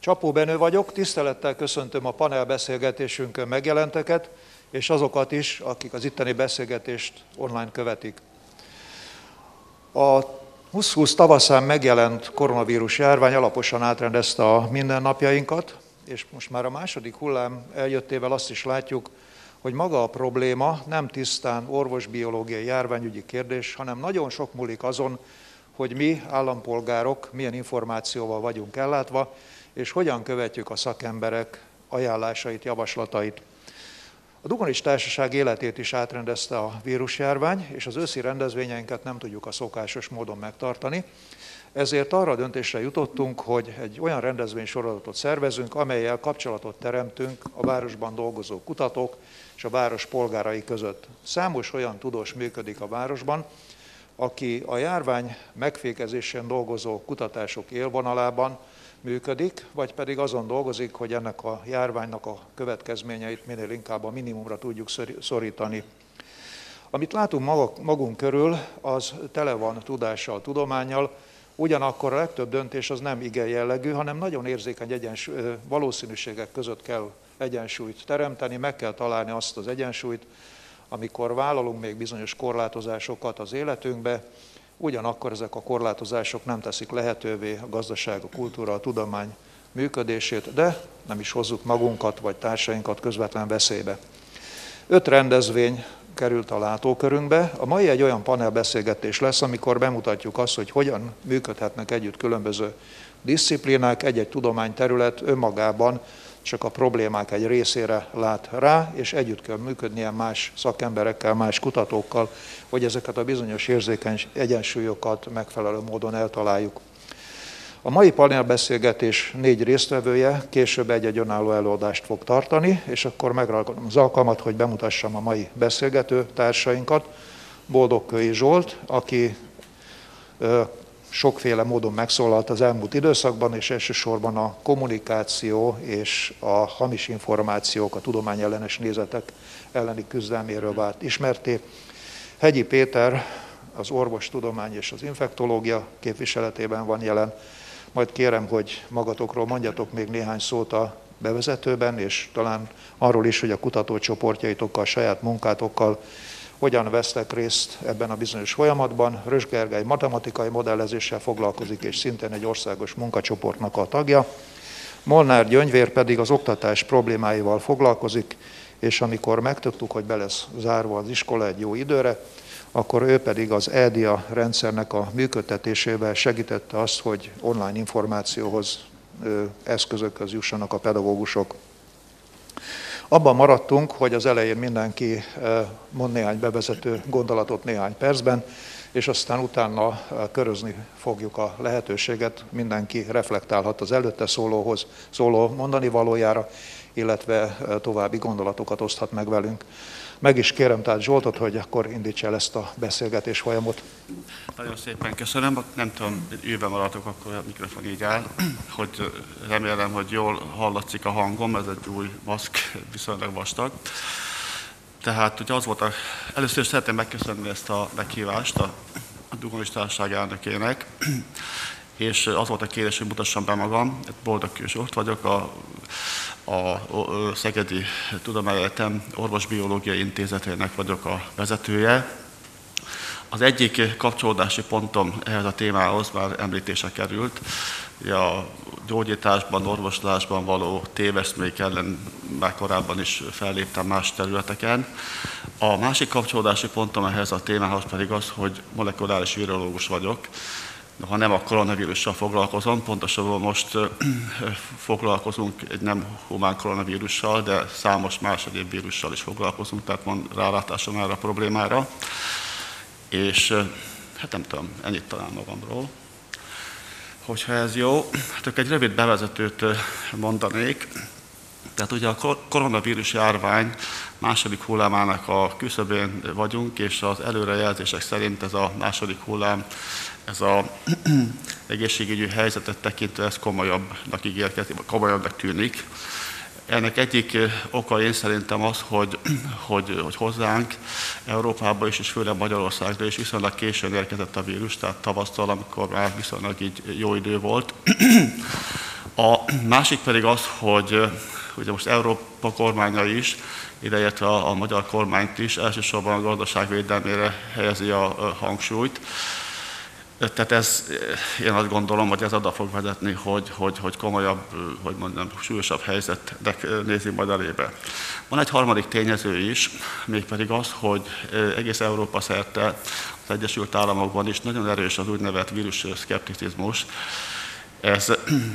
Csapó Benő vagyok, tisztelettel köszöntöm a panelbeszélgetésünkön megjelenteket, és azokat is, akik az itteni beszélgetést online követik. A 2020 tavaszán megjelent koronavírus járvány alaposan átrendezte a mindennapjainkat, és most már a második hullám eljöttével azt is látjuk, hogy maga a probléma nem tisztán orvosbiológiai járványügyi kérdés, hanem nagyon sok múlik azon, hogy mi, állampolgárok, milyen információval vagyunk ellátva, és hogyan követjük a szakemberek ajánlásait, javaslatait. A Dugonis Társaság életét is átrendezte a vírusjárvány, és az őszi rendezvényeinket nem tudjuk a szokásos módon megtartani. Ezért arra a döntésre jutottunk, hogy egy olyan rendezvénysorozatot szervezünk, amellyel kapcsolatot teremtünk a városban dolgozó kutatók és a város polgárai között. Számos olyan tudós működik a városban, aki a járvány megfékezésén dolgozó kutatások élvonalában működik, vagy pedig azon dolgozik, hogy ennek a járványnak a következményeit minél inkább a minimumra tudjuk szorítani. Amit látunk magunk körül, az tele van tudással, tudománnyal, ugyanakkor a legtöbb döntés az nem igen jellegű, hanem nagyon érzékeny valószínűségek között kell egyensúlyt teremteni, meg kell találni azt az egyensúlyt, amikor vállalunk még bizonyos korlátozásokat az életünkbe, ugyanakkor ezek a korlátozások nem teszik lehetővé a gazdaság, a kultúra, a tudomány működését, de nem is hozzuk magunkat vagy társainkat közvetlen veszélybe. 5 rendezvény került a látókörünkbe. A mai egy olyan panelbeszélgetés lesz, amikor bemutatjuk azt, hogy hogyan működhetnek együtt különböző diszciplínák, egy-egy tudományterület önmagában csak a problémák egy részére lát rá, és együtt kell működnie más szakemberekkel, más kutatókkal, hogy ezeket a bizonyos érzékeny egyensúlyokat megfelelő módon eltaláljuk. A mai panelbeszélgetés 4 résztvevője később egy-egy önálló előadást fog tartani, és akkor megragadom az alkalmat, hogy bemutassam a mai beszélgető társainkat. Boldogkői Zsolt, aki sokféle módon megszólalt az elmúlt időszakban, és elsősorban a kommunikáció és a hamis információk, a tudományellenes nézetek elleni küzdelméről vált ismertté. Hegyi Péter az orvostudomány és az infektológia képviseletében van jelen. Majd kérem, hogy magatokról mondjatok még néhány szót a bevezetőben, és talán arról is, hogy a kutatócsoportjaitokkal, saját munkátokkal hogyan vesztek részt ebben a bizonyos folyamatban. Rös Gergely matematikai modellezéssel foglalkozik, és szintén egy országos munkacsoportnak a tagja. Molnár Gyöngyvér pedig az oktatás problémáival foglalkozik, és amikor megtudtuk, hogy be lesz zárva az iskola egy jó időre, akkor ő pedig az EDIA rendszernek a működtetésével segítette azt, hogy online információhoz, eszközökhöz jussanak a pedagógusok. Abban maradtunk, hogy az elején mindenki mond néhány bevezető gondolatot néhány percben, és aztán utána körözni fogjuk a lehetőséget, mindenki reflektálhat az előtte szóló mondani valójára, illetve további gondolatokat oszthat meg velünk. Meg is kérem tehát Zsoltot, hogy akkor indítsa el ezt a beszélgetés folyamot. Nagyon szépen köszönöm. Nem tudom, ülve maradok, akkor a mikrofon így áll, hogy remélem, hogy jól hallatszik a hangom, ez egy új maszk, viszonylag vastag. Tehát ugye az volt először is szeretném megköszönni ezt a meghívást a Dugonis Társaság elnökének, és az volt a kérés, hogy mutassam be magam. Boldogkő Zsolt vagyok, a Szegedi Tudományegyetem Orvosbiológiai Intézetének vagyok a vezetője. Az egyik kapcsolódási pontom ehhez a témához már említése került. A gyógyításban, orvoslásban való téveszmék ellen már korábban is felléptem más területeken. A másik kapcsolódási pontom ehhez a témához pedig az, hogy molekuláris virológus vagyok. Ha nem a koronavírussal foglalkozom, pontosabban most foglalkozunk egy nem humán koronavírussal, de számos más egyéb vírussal is foglalkozunk, tehát van rálátásom erre a problémára. És hát nem tudom, ennyit talán magamról. Hogyha ez jó, hát egy rövid bevezetőt mondanék. Tehát ugye a koronavírus járvány második hullámának a küszöbén vagyunk, és az előrejelzések szerint ez a második hullám, ez az egészségügyi helyzetet tekintve ez komolyabbnak ígérkezik, komolyabbnak tűnik. Ennek egyik oka én szerintem az, hogy hozzánk Európába is, és főleg Magyarországra is viszonylag későn érkezett a vírus, tehát tavasztal, amikor már viszonylag így jó idő volt. A másik pedig az, hogy ugye most Európa kormánya is, ideértve a magyar kormányt is, elsősorban a gazdaság védelmére helyezi a hangsúlyt. Tehát ez, én azt gondolom, hogy ez oda fog vezetni, hogy komolyabb, hogy mondjam, súlyosabb helyzetnek nézi majd elébe. Van egy harmadik tényező is, mégpedig az, hogy egész Európa szerte, az Egyesült Államokban is nagyon erős az úgynevezett vírus szkepticizmus. Ez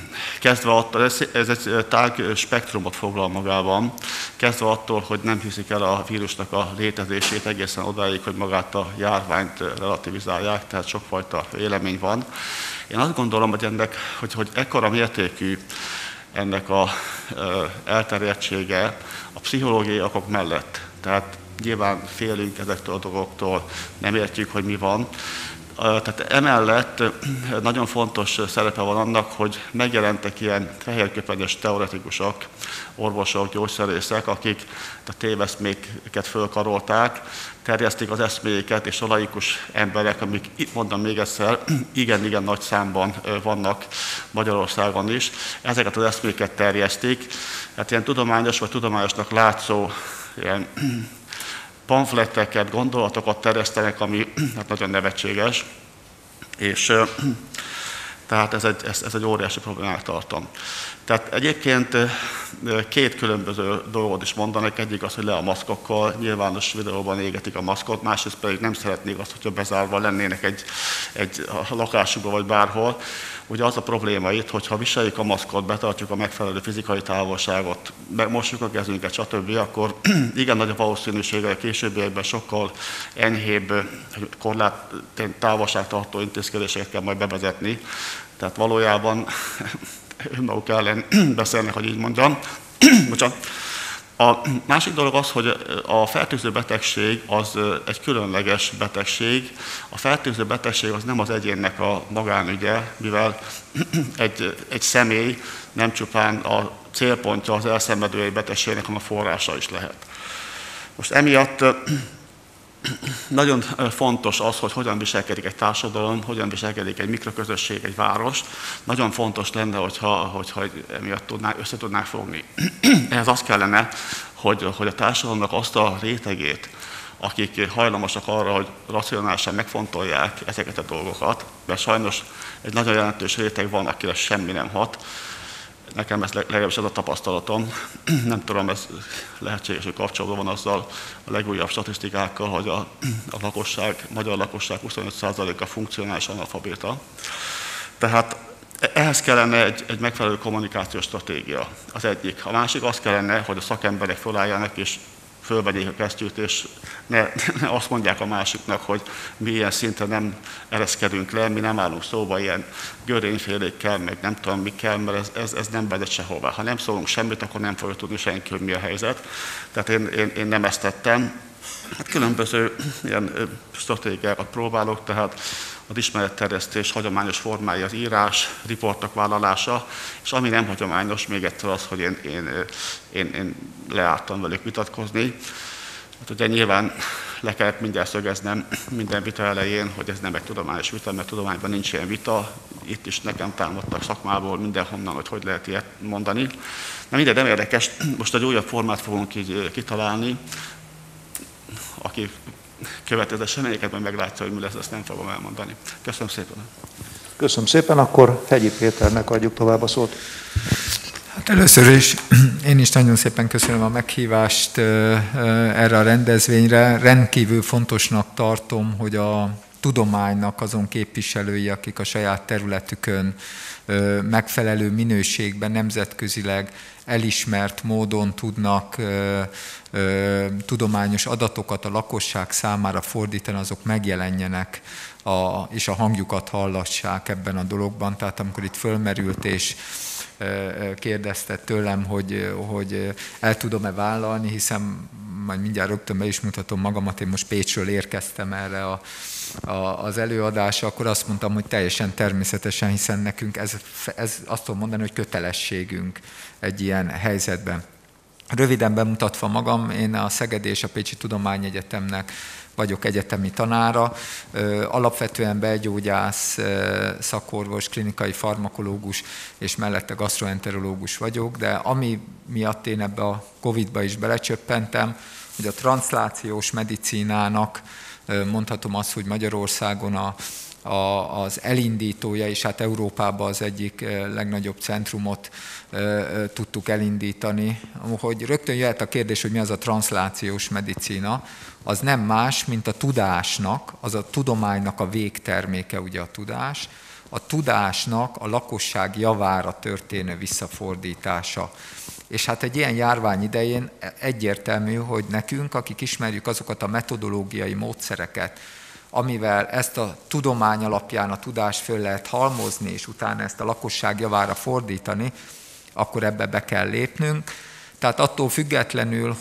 egy tág spektrumot foglal magában, kezdve attól, hogy nem hiszik el a vírusnak a létezését egészen odáig, hogy magát a járványt relativizálják, tehát sokfajta vélemény van. Én azt gondolom, hogy ekkora mértékű ennek a elterjedtsége a pszichológiai okok mellett. Tehát nyilván félünk ezektől a dolgoktól, nem értjük, hogy mi van. Tehát emellett nagyon fontos szerepe van annak, hogy megjelentek ilyen fehérköpenyes teoretikusok, orvosok, gyógyszerészek, akik a téveszméket fölkarolták, terjesztik az eszméjéket, és a laikus emberek, amik, mondom még egyszer, igen nagy számban vannak Magyarországon is, ezeket az eszméket terjesztik. Hát ilyen tudományos vagy tudományosnak látszó ilyen pamfletteket, gondolatokat terjesztenek, ami hát nagyon nevetséges, és tehát ez egy óriási problémát tartom. Tehát egyébként két különböző dolgot is mondanak, egyik az, hogy le a maszkokkal, nyilvános videóban égetik a maszkot, másrészt pedig nem szeretnék azt, hogyha bezárva lennének egy lakásukba vagy bárhol. Ugye az a probléma itt, hogy ha viseljük a maszkot, betartjuk a megfelelő fizikai távolságot, mossuk a kezünket, stb., akkor igen nagy a valószínűsége, hogy a későbbiekben sokkal enyhébb távolságtartó intézkedéseket kell majd bevezetni. Tehát valójában önmaguk ellen beszélnek, hogy így mondjam. Bocsánat. A másik dolog az, hogy a fertőző betegség az egy különleges betegség. A fertőző betegség az nem az egyénnek a magánügye, mivel egy személy nem csupán a célpontja az elszenvedői betegségnek, hanem a forrása is lehet. Most emiatt nagyon fontos az, hogy hogyan viselkedik egy társadalom, hogyan viselkedik egy mikroközösség, egy város. Nagyon fontos lenne, hogyha emiatt össze tudnák fogni. Ehhez az kellene, hogy a társadalomnak azt a rétegét, akik hajlamosak arra, hogy racionálisan megfontolják ezeket a dolgokat, mert sajnos egy nagyon jelentős réteg van, akire semmi nem hat. Nekem ez legalábbis ez a tapasztalatom. Nem tudom, ez lehetséges, hogy kapcsolatban van azzal a legújabb statisztikákkal, hogy a magyar lakosság 25%-a funkcionális analfabéta. Tehát ehhez kellene egy megfelelő kommunikációs stratégia, az egyik. A másik az kellene, hogy a szakemberek fölálljanak és fölvegyék a kesztyűt, és ne azt mondják a másiknak, hogy mi ilyen szinten nem ereszkedünk le, mi nem állunk szóba ilyen görényfélékkel, meg nem tudom mikkel, mert ez nem vezet sehová. Ha nem szólunk semmit, akkor nem fogja tudni senki, hogy mi a helyzet. Tehát én nem ezt tettem. Hát különböző ilyen stratégiákat próbálok, tehát az ismeretterjesztés hagyományos formái az írás, riportok vállalása, és ami nem hagyományos, még egyszer az, hogy én leálltam velük vitatkozni. Hát ugye nyilván le kellett mindjárt szögeznem minden vita elején, hogy ez nem egy tudományos vita, mert tudományban nincs ilyen vita. Itt is nekem támadtak szakmából mindenhonnan, hogy lehet ilyet mondani. Na mindegy, nem érdekes, most egy újabb formát fogunk így kitalálni. Aki követő eseményeket, majd meglátja, hogy mi lesz, ezt nem fogom elmondani. Köszönöm szépen. Köszönöm szépen, akkor Hegyi Péternek adjuk tovább a szót. Hát először is én is nagyon szépen köszönöm a meghívást erre a rendezvényre. Rendkívül fontosnak tartom, hogy a tudománynak azon képviselői, akik a saját területükön megfelelő minőségben, nemzetközileg elismert módon tudnak tudományos adatokat a lakosság számára fordítani, azok megjelenjenek és a hangjukat hallassák ebben a dologban. Tehát amikor itt fölmerült és kérdezte tőlem, hogy el tudom-e vállalni, hiszen majd mindjárt rögtön be is mutatom magamat, én most Pécsről érkeztem erre az előadásra, akkor azt mondtam, hogy teljesen természetesen, hiszen nekünk ez azt tudom mondani, hogy kötelességünk egy ilyen helyzetben. Röviden bemutatva magam, én a Szegedi és a Pécsi Tudományegyetemnek vagyok egyetemi tanára, alapvetően belgyógyász, szakorvos, klinikai farmakológus és mellette gasztroenterológus vagyok, de ami miatt én ebbe a Covid-ba is belecsöppentem, hogy a transzlációs medicínának mondhatom azt, hogy Magyarországon az elindítója, és hát Európában az egyik legnagyobb centrumot tudtuk elindítani. Hogy rögtön jöhet a kérdés, hogy mi az a transzlációs medicína, az nem más, mint a tudásnak, az a tudománynak a végterméke, ugye a tudás, a tudásnak a lakosság javára történő visszafordítása. És hát egy ilyen járvány idején egyértelmű, hogy nekünk, akik ismerjük azokat a metodológiai módszereket, amivel ezt a tudomány alapján a tudást föl lehet halmozni, és utána ezt a lakosság javára fordítani, akkor ebbe be kell lépnünk. Tehát attól függetlenül,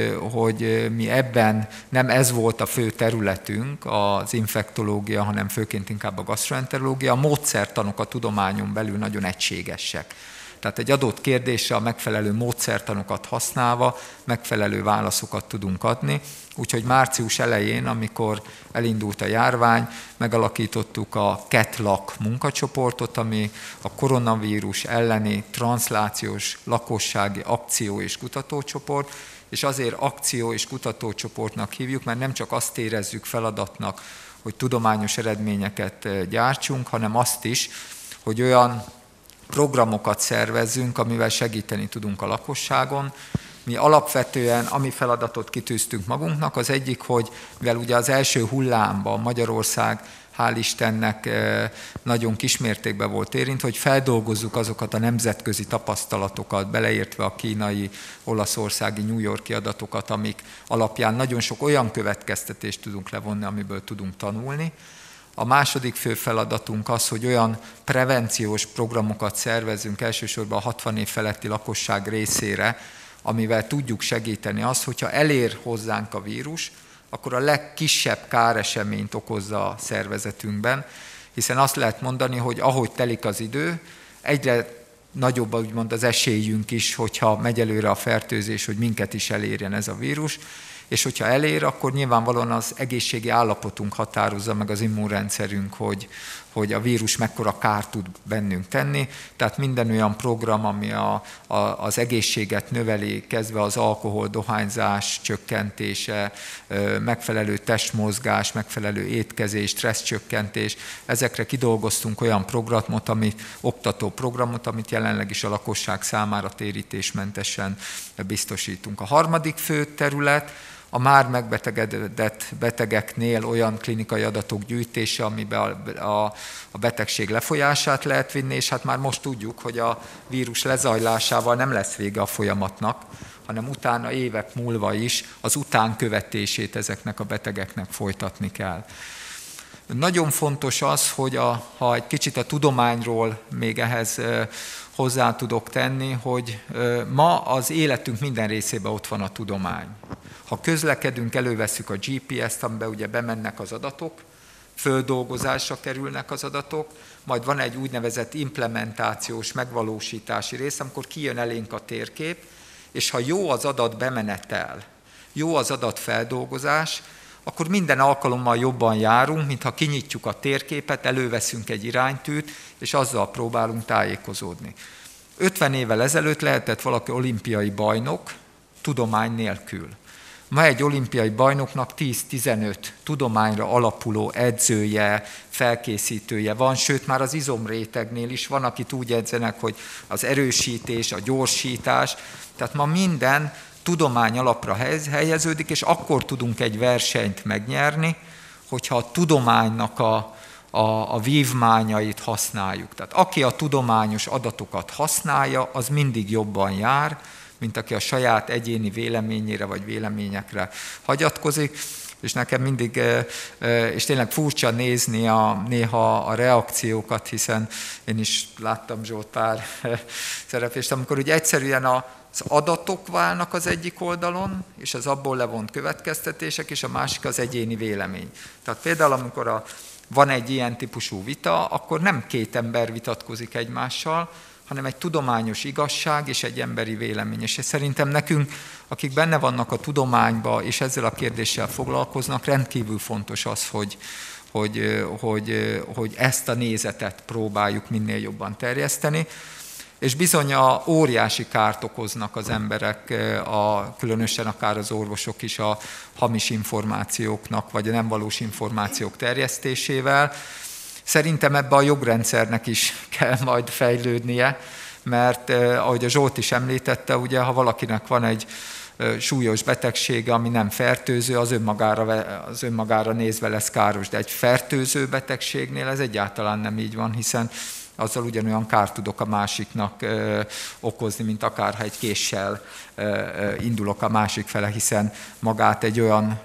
hogy mi ebben nem ez volt a fő területünk, az infektológia, hanem főként inkább a gasztroenterológia, a módszertanok a tudományon belül nagyon egységesek. Tehát egy adott kérdésre a megfelelő módszertanokat használva megfelelő válaszokat tudunk adni. Úgyhogy március elején, amikor elindult a járvány, megalakítottuk a CAT-LAC munkacsoportot, ami a koronavírus elleni transzlációs lakossági akció- és kutatócsoport, és azért akció- és kutatócsoportnak hívjuk, mert nem csak azt érezzük feladatnak, hogy tudományos eredményeket gyártsunk, hanem azt is, hogy olyan programokat szervezzünk, amivel segíteni tudunk a lakosságon. Mi alapvetően, ami feladatot kitűztünk magunknak, az egyik, hogy mivel ugye az első hullámban Magyarország, hál' Istennek nagyon kismértékben volt érintve, hogy feldolgozzuk azokat a nemzetközi tapasztalatokat, beleértve a kínai, olaszországi, New York-i adatokat, amik alapján nagyon sok olyan következtetést tudunk levonni, amiből tudunk tanulni. A második fő feladatunk az, hogy olyan prevenciós programokat szervezünk elsősorban a 60 év feletti lakosság részére, amivel tudjuk segíteni azt, hogyha elér hozzánk a vírus, akkor a legkisebb káreseményt okozza a szervezetünkben, hiszen azt lehet mondani, hogy ahogy telik az idő, egyre nagyobb úgymond az esélyünk is, hogyha megy előre a fertőzés, hogy minket is elérjen ez a vírus, és hogyha elér, akkor nyilvánvalóan az egészségi állapotunk határozza meg az immunrendszerünk, hogy a vírus mekkora kárt tud bennünk tenni. Tehát minden olyan program, ami az egészséget növeli, kezdve az alkohol, dohányzás csökkentése, megfelelő testmozgás, megfelelő étkezés, stresszcsökkentés, ezekre kidolgoztunk olyan programot, oktató programot, amit jelenleg is a lakosság számára térítésmentesen biztosítunk. A harmadik fő terület a már megbetegedett betegeknél olyan klinikai adatok gyűjtése, amiben a betegség lefolyását lehet vinni, és hát már most tudjuk, hogy a vírus lezajlásával nem lesz vége a folyamatnak, hanem utána évek múlva is az utánkövetését ezeknek a betegeknek folytatni kell. Nagyon fontos az, hogy ha egy kicsit a tudományról még ehhez hozzá tudok tenni, hogy ma az életünk minden részében ott van a tudomány. Ha közlekedünk, elővesszük a GPS-t, amiben ugye bemennek az adatok, földolgozásra kerülnek az adatok, majd van egy úgynevezett implementációs, megvalósítási rész, amikor kijön elénk a térkép, és ha jó az adat bemenetel, jó az adatfeldolgozás, akkor minden alkalommal jobban járunk, mintha kinyitjuk a térképet, előveszünk egy iránytűt, és azzal próbálunk tájékozódni. 50 évvel ezelőtt lehetett valaki olimpiai bajnok tudomány nélkül. Ma egy olimpiai bajnoknak 10-15 tudományra alapuló edzője, felkészítője van, sőt már az izomrétegnél is van, akit úgy edzenek, hogy az erősítés, a gyorsítás, tehát ma minden tudomány alapra helyeződik, és akkor tudunk egy versenyt megnyerni, hogyha a tudománynak a vívmányait használjuk. Tehát aki a tudományos adatokat használja, az mindig jobban jár, mint aki a saját egyéni véleményére vagy véleményekre hagyatkozik, és nekem mindig, és tényleg furcsa nézni néha a reakciókat, hiszen én is láttam Zsolt pár szereplést, amikor ugye egyszerűen az adatok válnak az egyik oldalon, és az abból levont következtetések, és a másik az egyéni vélemény. Tehát például, amikor van egy ilyen típusú vita, akkor nem két ember vitatkozik egymással, hanem egy tudományos igazság és egy emberi vélemény. És szerintem nekünk, akik benne vannak a tudományban és ezzel a kérdéssel foglalkoznak, rendkívül fontos az, hogy ezt a nézetet próbáljuk minél jobban terjeszteni, és bizony óriási kárt okoznak az emberek, különösen akár az orvosok is a hamis információknak, vagy a nem valós információk terjesztésével. Szerintem ebbe a jogrendszernek is kell majd fejlődnie, mert ahogy a Zsolt is említette, ugye, ha valakinek van egy súlyos betegsége, ami nem fertőző, az önmagára nézve lesz káros, de egy fertőző betegségnél ez egyáltalán nem így van, hiszen azzal ugyanolyan kárt tudok a másiknak okozni, mint akárha egy késsel indulok a másik fele, hiszen magát egy olyan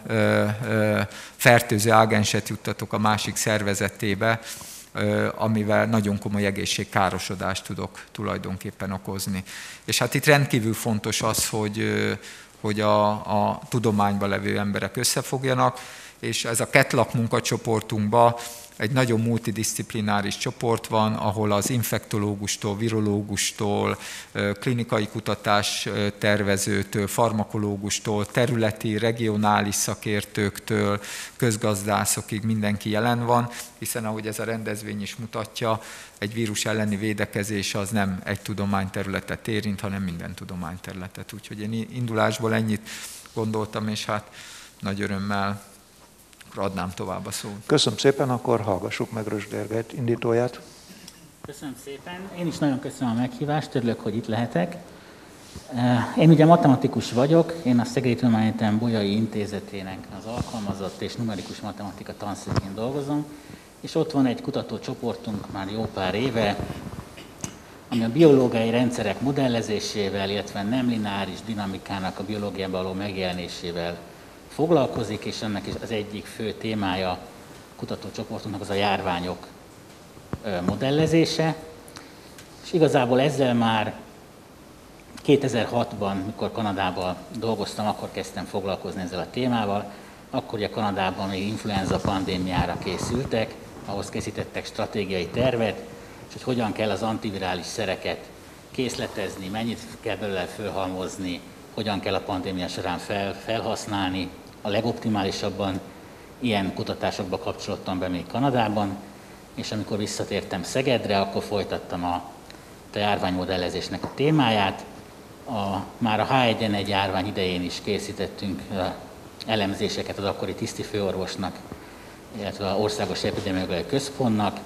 fertőző ágenset juttatok a másik szervezetébe, amivel nagyon komoly egészségkárosodást tudok tulajdonképpen okozni. És hát itt rendkívül fontos az, hogy a tudományban levő emberek összefogjanak, és ez a KETLAK munkacsoportunkban egy nagyon multidisziplináris csoport van, ahol az infektológustól, virológustól, klinikai kutatás tervezőtől, farmakológustól, területi, regionális szakértőktől, közgazdászokig mindenki jelen van, hiszen ahogy ez a rendezvény is mutatja, egy vírus elleni védekezés az nem egy tudományterületet érint, hanem minden tudományterületet. Úgyhogy én indulásból ennyit gondoltam, és hát nagy örömmel adnám tovább a szót. Köszönöm szépen, akkor hallgassuk meg Rösd Gergelyt indítóját. Köszönöm szépen. Én is nagyon köszönöm a meghívást, örülök, hogy itt lehetek. Én ugye matematikus vagyok, én a Szegedi Tudományegyetem Bolyai Intézetének az alkalmazott és numerikus matematika tanszékén dolgozom, és ott van egy kutatócsoportunk már jó pár éve, ami a biológiai rendszerek modellezésével, illetve nem lineáris dinamikának a biológiában való megjelenésével foglalkozik, és ennek is az egyik fő témája a kutatócsoportunknak az a járványok modellezése. És igazából ezzel már 2006-ban, mikor Kanadában dolgoztam, akkor kezdtem foglalkozni ezzel a témával. Akkor ugye Kanadában még influenza pandémiára készültek, ahhoz készítettek stratégiai tervet, és hogy hogyan kell az antivirális szereket készletezni, mennyit kell belőle fölhalmozni, hogyan kell a pandémia során felhasználni. A legoptimálisabban ilyen kutatásokba kapcsolódtam be még Kanadában, és amikor visszatértem Szegedre, akkor folytattam a járványmodellezésnek a témáját. Már a H1N1 járvány idején is készítettünk elemzéseket az akkori tisztifőorvosnak, illetve az Országos Epidemiológiai Központnak.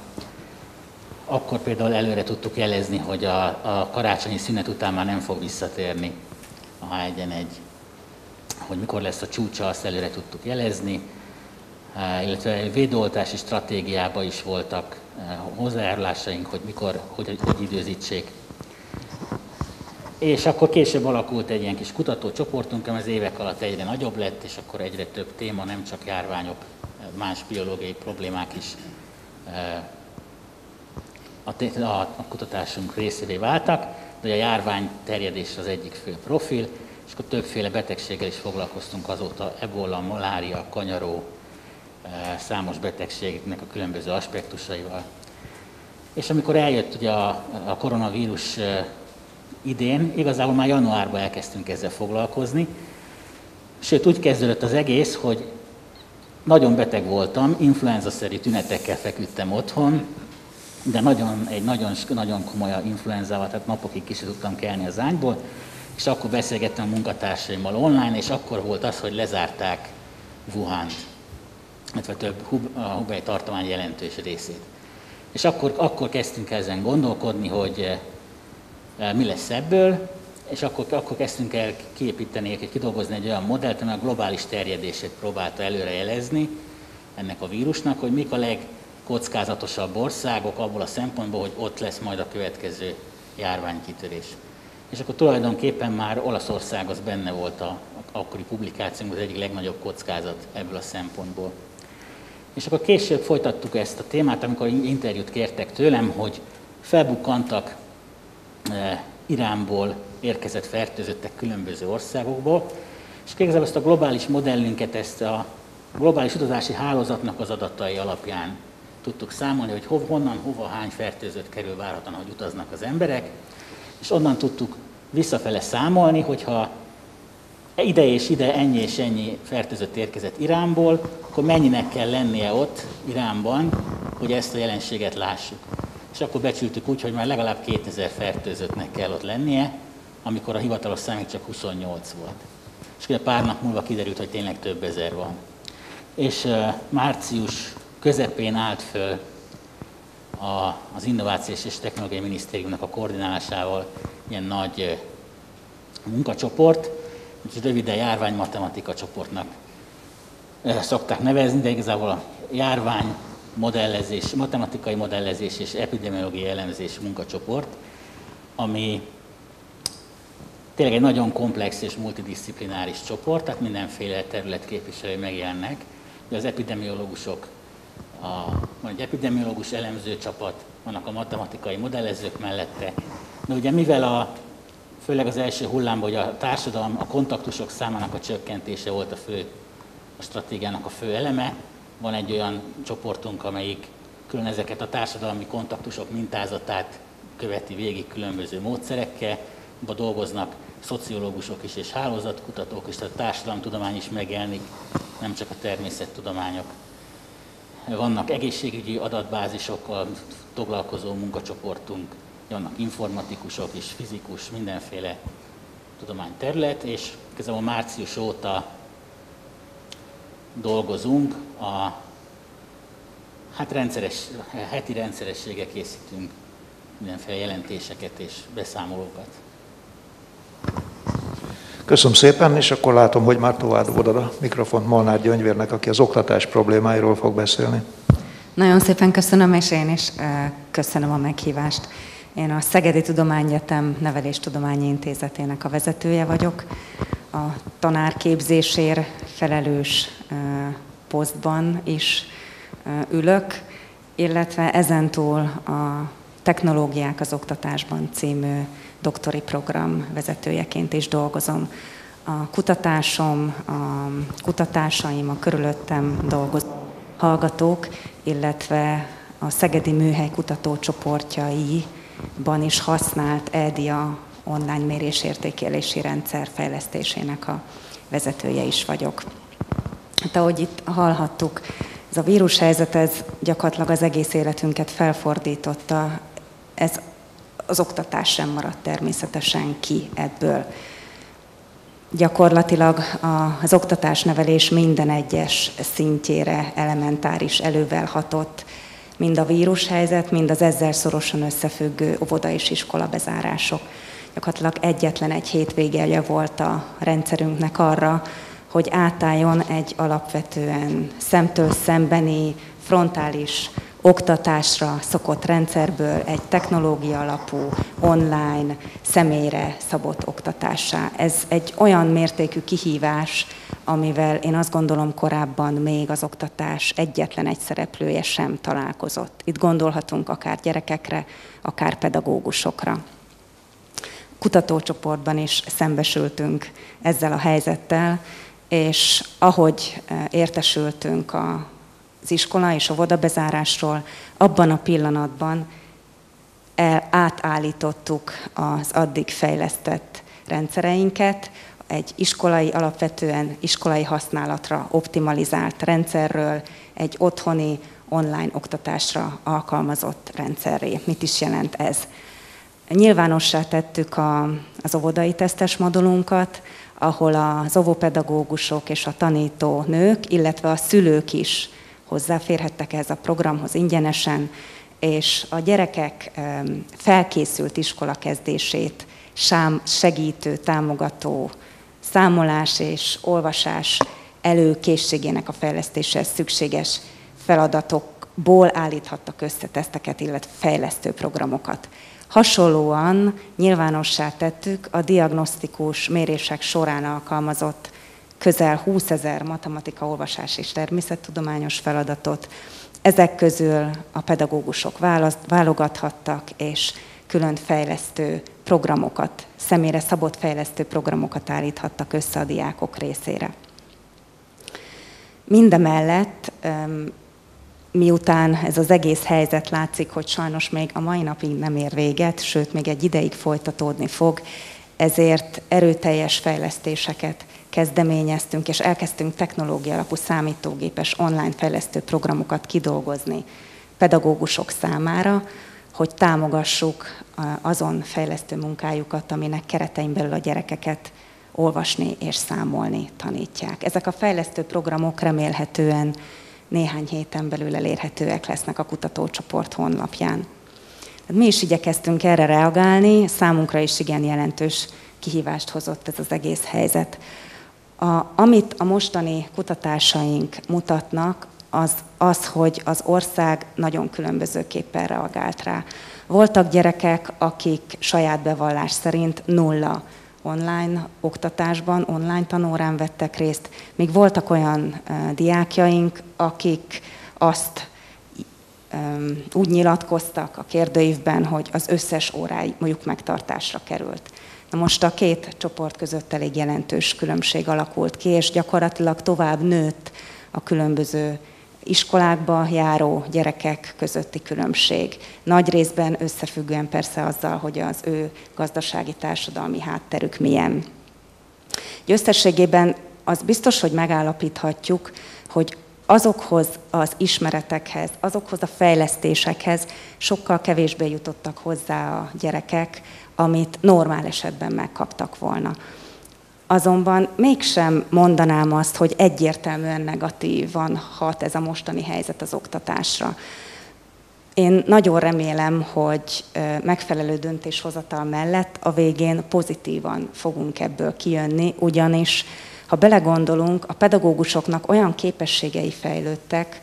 Akkor például előre tudtuk jelezni, hogy a karácsonyi szünet után már nem fog visszatérni a H1N1, hogy mikor lesz a csúcsa, azt előre tudtuk jelezni, illetve védőoltási stratégiában is voltak hozzájárulásaink, hogy mikor, hogy időzítsék. És akkor később alakult egy ilyen kis kutatócsoportunk, ami az évek alatt egyre nagyobb lett, és akkor egyre több téma, nem csak járványok, más biológiai problémák is a kutatásunk részévé váltak, de a járvány terjedés az egyik fő profil, és akkor többféle betegséggel is foglalkoztunk azóta, ebola, malária, kanyaró, számos betegségnek a különböző aspektusaival. És amikor eljött ugye a koronavírus idén, igazából már januárban elkezdtünk ezzel foglalkozni, sőt úgy kezdődött az egész, hogy nagyon beteg voltam, influenza-szerű tünetekkel feküdtem otthon, de egy nagyon komoly influenzával, tehát napokig ki sem tudtam kelni az ágyból, és akkor beszélgettem a munkatársaimmal online, és akkor volt az, hogy lezárták Wuhant, illetve a Hubei tartomány jelentős részét. És akkor kezdtünk ezen gondolkodni, hogy mi lesz ebből, és akkor kezdtünk el kidolgozni egy olyan modellt, ami a globális terjedését próbálta előrejelezni ennek a vírusnak, hogy mik a legkockázatosabb országok abból a szempontból, hogy ott lesz majd a következő járványkitörés. És akkor tulajdonképpen már Olaszország az benne volt az akkori publikációnkban, az egyik legnagyobb kockázat ebből a szempontból. És akkor később folytattuk ezt a témát, amikor interjút kértek tőlem, hogy felbukkantak Iránból érkezett fertőzöttek különböző országokból, és igazából ezt a globális modellünket, ezt a globális utazási hálózatnak az adatai alapján tudtuk számolni, hogy honnan, hova, hány fertőzött kerül várhatóan, hogy utaznak az emberek, és onnan tudtuk visszafele számolni, hogyha ide és ide ennyi és ennyi fertőzött érkezett Iránból, akkor mennyinek kell lennie ott Iránban, hogy ezt a jelenséget lássuk. És akkor becsültük úgy, hogy már legalább 2000 fertőzöttnek kell ott lennie, amikor a hivatalos számig csak 28 volt. És ugye pár nap múlva kiderült, hogy tényleg több ezer van. És március közepén állt föl az Innovációs és Technológiai Minisztériumnak a koordinálásával ilyen nagy munkacsoport, úgyhogy röviden járványmatematika csoportnak szokták nevezni, de igazából a járvány modellezés, matematikai modellezés és epidemiológiai elemzés munkacsoport, ami tényleg egy nagyon komplex és multidisziplináris csoport, tehát mindenféle terület képviselői megjelennek. De az epidemiológusok, van egy epidemiológus elemző csapat, vannak a matematikai modellezők mellette. De ugye mivel főleg az első hullámban, hogy a társadalom, a kontaktusok számának a csökkentése volt a stratégiának a fő eleme, van egy olyan csoportunk, amelyik külön ezeket a társadalmi kontaktusok mintázatát követi végig különböző módszerekkel, abban dolgoznak szociológusok is és hálózatkutatók is, tehát a társadalomtudomány is megjelenik, nem csak a természettudományok. Vannak egészségügyi adatbázisokkal foglalkozó munkacsoportunk, vannak informatikusok és fizikus, mindenféle tudományterület, és igazából március óta dolgozunk, heti rendszerességgel készítünk mindenféle jelentéseket és beszámolókat. Köszönöm szépen, és akkor látom, hogy már továbbadod a mikrofont Molnár Gyöngyvérnek, aki az oktatás problémáiról fog beszélni. Nagyon szépen köszönöm, és én is köszönöm a meghívást. Én a Szegedi Tudományegyetem Neveléstudományi Intézetének a vezetője vagyok. A tanárképzésért felelős posztban is ülök, illetve ezentúl a Technológiák az oktatásban című doktori program vezetőjeként is dolgozom. A kutatásaim, a körülöttem dolgozó hallgatók, illetve a Szegedi Műhely kutatócsoportjaiban is használt EDIA online mérésértékelési rendszer fejlesztésének a vezetője is vagyok. Hát ahogy itt hallhattuk, ez a vírushelyzet, ez gyakorlatilag az egész életünket felfordította, ez az oktatás sem maradt természetesen ki ebből. Gyakorlatilag az oktatásnevelés minden egyes szintjére elementáris elővel hatott, mind a vírushelyzet, mind az ezzel szorosan összefüggő óvoda és iskola bezárások. Gyakorlatilag egyetlen egy hétvégéje volt a rendszerünknek arra, hogy átálljon egy alapvetően szemtől szembeni, frontális oktatásra szokott rendszerből egy technológia alapú, online, személyre szabott oktatássá. Ez egy olyan mértékű kihívás, amivel én azt gondolom korábban még az oktatás egyetlen egy szereplője sem találkozott. Itt gondolhatunk akár gyerekekre, akár pedagógusokra. Kutatócsoportban is szembesültünk ezzel a helyzettel, és ahogy értesültünk az iskola és óvoda bezárásról, abban a pillanatban átállítottuk az addig fejlesztett rendszereinket egy alapvetően iskolai használatra optimalizált rendszerről egy otthoni online oktatásra alkalmazott rendszerré. Mit is jelent ez? Nyilvánossá tettük az óvodai tesztes modulunkat, ahol az óvópedagógusok és a tanító nők, illetve a szülők is hozzáférhettek ehhez a programhoz ingyenesen, és a gyerekek felkészült iskola kezdését segítő, támogató számolás és olvasás előkészségének a fejlesztéshez szükséges feladatokból állíthattak össze teszteket, illetve fejlesztő programokat. Hasonlóan nyilvánossá tettük a diagnosztikus mérések során alkalmazott közel 20 000 matematika, olvasás és természettudományos feladatot. Ezek közül a pedagógusok válogathattak, és külön fejlesztő programokat, személyre szabott fejlesztő programokat állíthattak össze a diákok részére. Mindemellett miután ez az egész helyzet látszik, hogy sajnos még a mai napig nem ér véget, sőt, még egy ideig folytatódni fog, ezért erőteljes fejlesztéseket kezdeményeztünk, és elkezdtünk technológia alapú számítógépes online fejlesztő programokat kidolgozni pedagógusok számára, hogy támogassuk azon fejlesztő munkájukat, aminek keretein belül a gyerekeket olvasni és számolni tanítják. Ezek a fejlesztő programok remélhetően néhány héten belül elérhetőek lesznek a kutatócsoport honlapján. Mi is igyekeztünk erre reagálni, számunkra is igen jelentős kihívást hozott ez az egész helyzet. Amit a mostani kutatásaink mutatnak, az, hogy az ország nagyon különbözőképpen reagált rá. Voltak gyerekek, akik saját bevallás szerint 0 online oktatásban, online tanórán vettek részt, míg voltak olyan diákjaink, akik azt úgy nyilatkoztak a kérdőívben, hogy az összes órájuk megtartásra került. Na most a két csoport között elég jelentős különbség alakult ki, és gyakorlatilag tovább nőtt a különböző iskolákba járó gyerekek közötti különbség. Nagy részben összefüggően persze azzal, hogy az ő gazdasági, társadalmi hátterük milyen. Összességében az biztos, hogy megállapíthatjuk, hogy azokhoz az ismeretekhez, azokhoz a fejlesztésekhez sokkal kevésbé jutottak hozzá a gyerekek, amit normál esetben megkaptak volna. Azonban mégsem mondanám azt, hogy egyértelműen negatívan hat ez a mostani helyzet az oktatásra. Én nagyon remélem, hogy megfelelő döntéshozatal mellett a végén pozitívan fogunk ebből kijönni, ugyanis ha belegondolunk, a pedagógusoknak olyan képességei fejlődtek,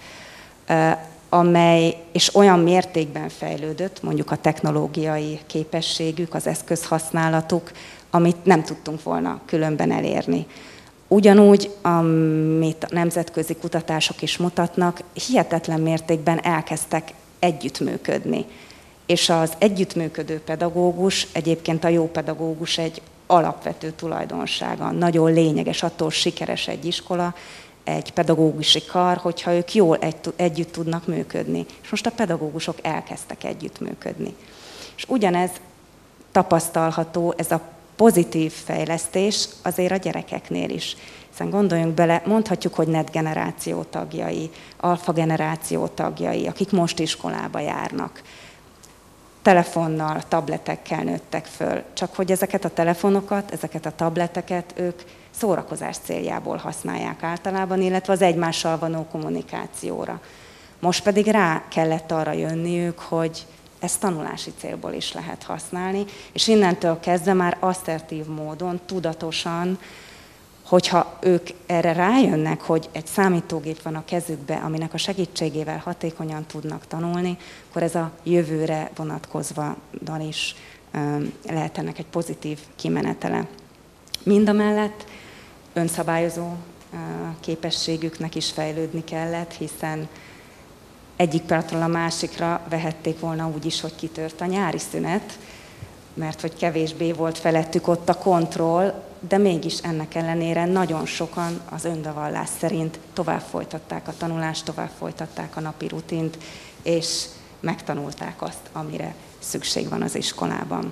amely és olyan mértékben fejlődött, mondjuk a technológiai képességük, az eszközhasználatuk, amit nem tudtunk volna különben elérni. Ugyanúgy, amit a nemzetközi kutatások is mutatnak, hihetetlen mértékben elkezdtek együttműködni. És az együttműködő pedagógus, egyébként a jó pedagógus egy alapvető tulajdonsága, nagyon lényeges, attól sikeres egy iskola, egy pedagógusi kar, hogyha ők jól együtt tudnak működni. És most a pedagógusok elkezdtek együttműködni. És ugyanez tapasztalható, ez a pozitív fejlesztés azért a gyerekeknél is. Hiszen gondoljunk bele, mondhatjuk, hogy NET generáció tagjai, alfa generáció tagjai, akik most iskolába járnak. Telefonnal, tabletekkel nőttek föl. Csak hogy ezeket a telefonokat, ezeket a tableteket ők szórakozás céljából használják általában, illetve az egymással való kommunikációra. Most pedig rá kellett arra jönniük, hogy ezt tanulási célból is lehet használni, és innentől kezdve már asszertív módon, tudatosan, hogyha ők erre rájönnek, hogy egy számítógép van a kezükbe, aminek a segítségével hatékonyan tudnak tanulni, akkor ez a jövőre vonatkozva is lehet ennek egy pozitív kimenetele. Mindamellett önszabályozó képességüknek is fejlődni kellett, hiszen egyik pillanatról a másikra vehették volna úgy is, hogy kitört a nyári szünet, mert hogy kevésbé volt felettük ott a kontroll, de mégis ennek ellenére nagyon sokan az önbevallás szerint tovább folytatták a tanulást, tovább folytatták a napi rutint, és megtanulták azt, amire szükség van az iskolában.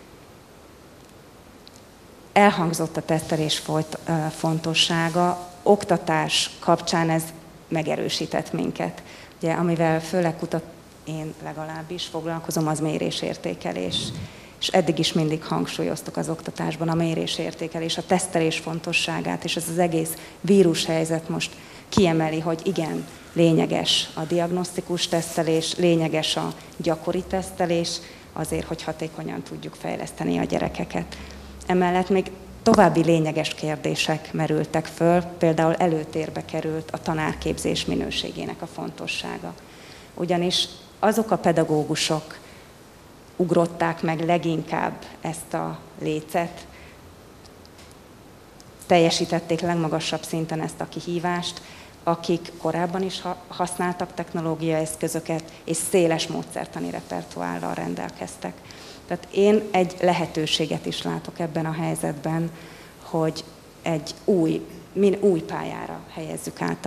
Elhangzott a tesztelés fontossága, oktatás kapcsán ez megerősített minket. Ugye, amivel főleg én legalábbis foglalkozom, az mérésértékelés. És eddig is mindig hangsúlyoztuk az oktatásban a mérésértékelés, a tesztelés fontosságát, és ez az egész vírushelyzet most kiemeli, hogy igen, lényeges a diagnosztikus tesztelés, lényeges a gyakori tesztelés, azért, hogy hatékonyan tudjuk fejleszteni a gyerekeket. Emellett még további lényeges kérdések merültek föl, például előtérbe került a tanárképzés minőségének a fontossága. Ugyanis azok a pedagógusok ugrották meg leginkább ezt a lécet, teljesítették legmagasabb szinten ezt a kihívást, akik korábban is használtak technológiai eszközöket, és széles módszertani repertoárral rendelkeztek. Tehát én egy lehetőséget is látok ebben a helyzetben, hogy egy új pályára helyezzük át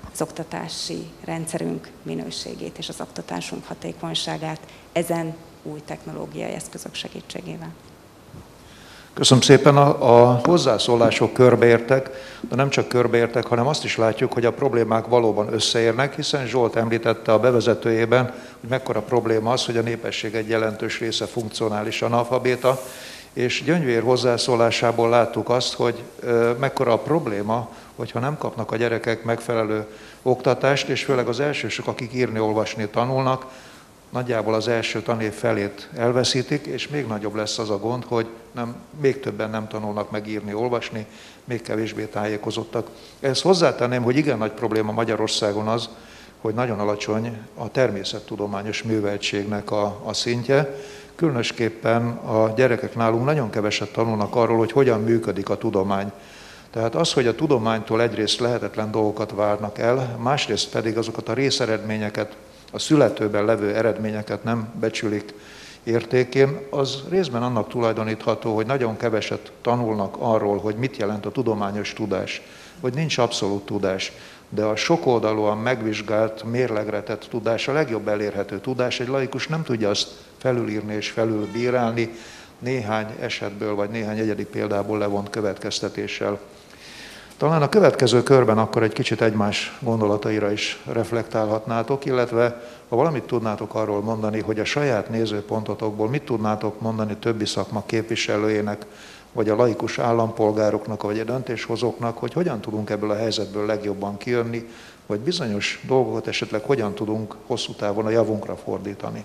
az oktatási rendszerünk minőségét és az oktatásunk hatékonyságát ezen új technológiai eszközök segítségével. Köszönöm szépen, a hozzászólások körbeértek, de nem csak körbeértek, hanem azt is látjuk, hogy a problémák valóban összeérnek, hiszen Zsolt említette a bevezetőjében, hogy mekkora probléma az, hogy a népesség egy jelentős része funkcionális analfabéta, és Gyöngyvér hozzászólásából láttuk azt, hogy mekkora a probléma, hogyha nem kapnak a gyerekek megfelelő oktatást, és főleg az elsősök, akik írni-olvasni tanulnak, nagyjából az első tanév felét elveszítik, és még nagyobb lesz az a gond, hogy még többen nem tanulnak meg írni, olvasni, még kevésbé tájékozottak. Ehhez hozzátenném, hogy igen nagy probléma Magyarországon az, hogy nagyon alacsony a természettudományos műveltségnek a szintje. Különösképpen a gyerekek nálunk nagyon keveset tanulnak arról, hogy hogyan működik a tudomány. Tehát az, hogy a tudománytól egyrészt lehetetlen dolgokat várnak el, másrészt pedig azokat a részeredményeket, a születőben levő eredményeket nem becsülik értékén, az részben annak tulajdonítható, hogy nagyon keveset tanulnak arról, hogy mit jelent a tudományos tudás, hogy nincs abszolút tudás, de a sokoldalúan megvizsgált, mérlegre tett tudás, a legjobb elérhető tudás, egy laikus nem tudja azt felülírni és felülbírálni néhány esetből vagy néhány egyedi példából levont következtetéssel. Talán a következő körben akkor egy kicsit egymás gondolataira is reflektálhatnátok, illetve ha valamit tudnátok arról mondani, hogy a saját nézőpontotokból mit tudnátok mondani többi szakma képviselőjének, vagy a laikus állampolgároknak, vagy a döntéshozóknak, hogy hogyan tudunk ebből a helyzetből legjobban kijönni, vagy bizonyos dolgokat esetleg hogyan tudunk hosszú távon a javunkra fordítani.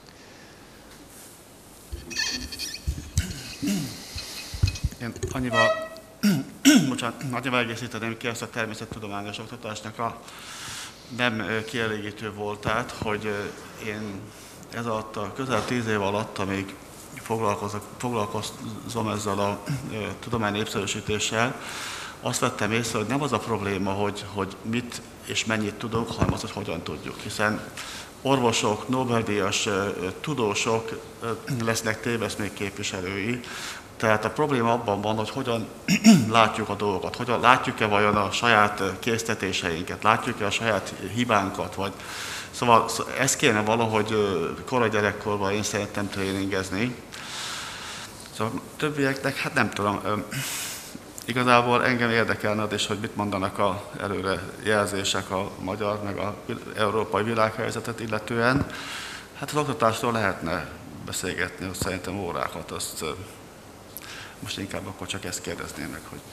Én nagyjából egészíteném ki ezt a természettudományos oktatásnak a nem kielégítő voltát, hogy én ez alatt a közel 10 év alatt, amíg foglalkozom ezzel a tudomány népszerűsítéssel, azt vettem észre, hogy nem az a probléma, hogy mit és mennyit tudunk, hanem az, hogy hogyan tudjuk. Hiszen orvosok, Nobel-díjas tudósok lesznek téveszmék képviselői, tehát a probléma abban van, hogy hogyan látjuk a dolgokat, hogyan látjuk-e vajon a saját késztetéseinket, látjuk-e a saját hibánkat, vagy szóval ezt kéne valahogy korai gyerekkorban én szerettem tréningezni. Szóval többieknek, hát nem tudom, igazából engem érdekelne az is, hogy mit mondanak az előrejelzések a magyar, meg az európai világhelyzetet illetően. Hát az oktatásról lehetne beszélgetni, hogy szerintem órákat, azt most inkább akkor csak ezt kérdezném meg, hogy...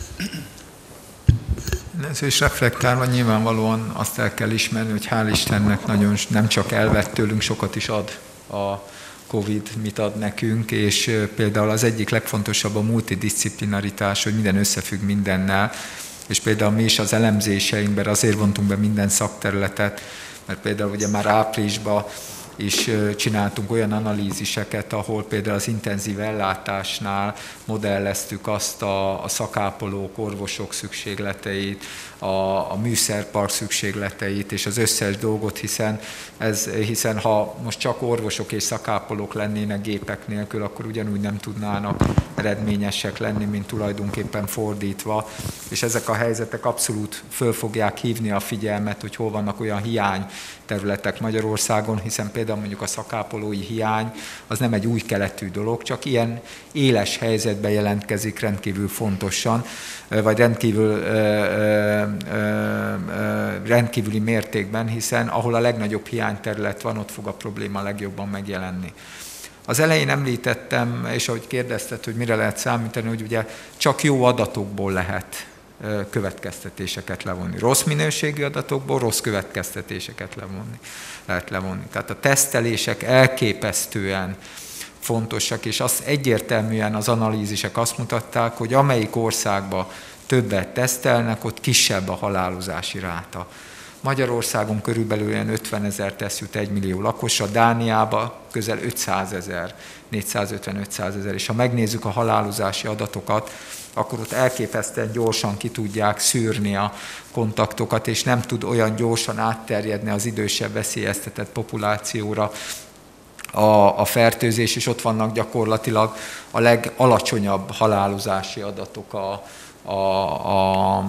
Ez is reflektálva nyilvánvalóan azt el kell ismerni, hogy hál' Istennek nagyon nem csak elvett tőlünk, sokat is ad a Covid, mit ad nekünk, és például az egyik legfontosabb a multidisciplinaritás, hogy minden összefügg mindennel, és például mi is az elemzéseinkben azért vontunk be minden szakterületet, mert például ugye már áprilisban is csináltunk olyan analíziseket, ahol például az intenzív ellátásnál modelleztük azt a szakápolók, orvosok szükségleteit, a műszerpark szükségleteit és az összes dolgot, hiszen ha most csak orvosok és szakápolók lennének gépek nélkül, akkor ugyanúgy nem tudnának eredményesek lenni, mint tulajdonképpen fordítva. És ezek a helyzetek abszolút föl fogják hívni a figyelmet, hogy hol vannak olyan hiány területek Magyarországon, hiszen például mondjuk a szakápolói hiány az nem egy új keletű dolog, csak ilyen éles helyzetben jelentkezik rendkívül fontosan, vagy rendkívüli mértékben, hiszen ahol a legnagyobb hiányterület van, ott fog a probléma legjobban megjelenni. Az elején említettem, és ahogy kérdezted, hogy mire lehet számítani, hogy ugye csak jó adatokból lehet következtetéseket levonni. Rossz minőségű adatokból rossz következtetéseket lehet levonni. Tehát a tesztelések elképesztően fontosak, és azt egyértelműen az analízisek azt mutatták, hogy amelyik országban többet tesztelnek, ott kisebb a halálozási ráta. Magyarországon körülbelül olyan 50 000 teszt jut 1 millió lakosra, Dániában közel 500 000, 450-500 000, és ha megnézzük a halálozási adatokat, akkor ott elképesztően gyorsan ki tudják szűrni a kontaktokat, és nem tud olyan gyorsan átterjedni az idősebb veszélyeztetett populációra a fertőzés, és ott vannak gyakorlatilag a legalacsonyabb halálozási adatok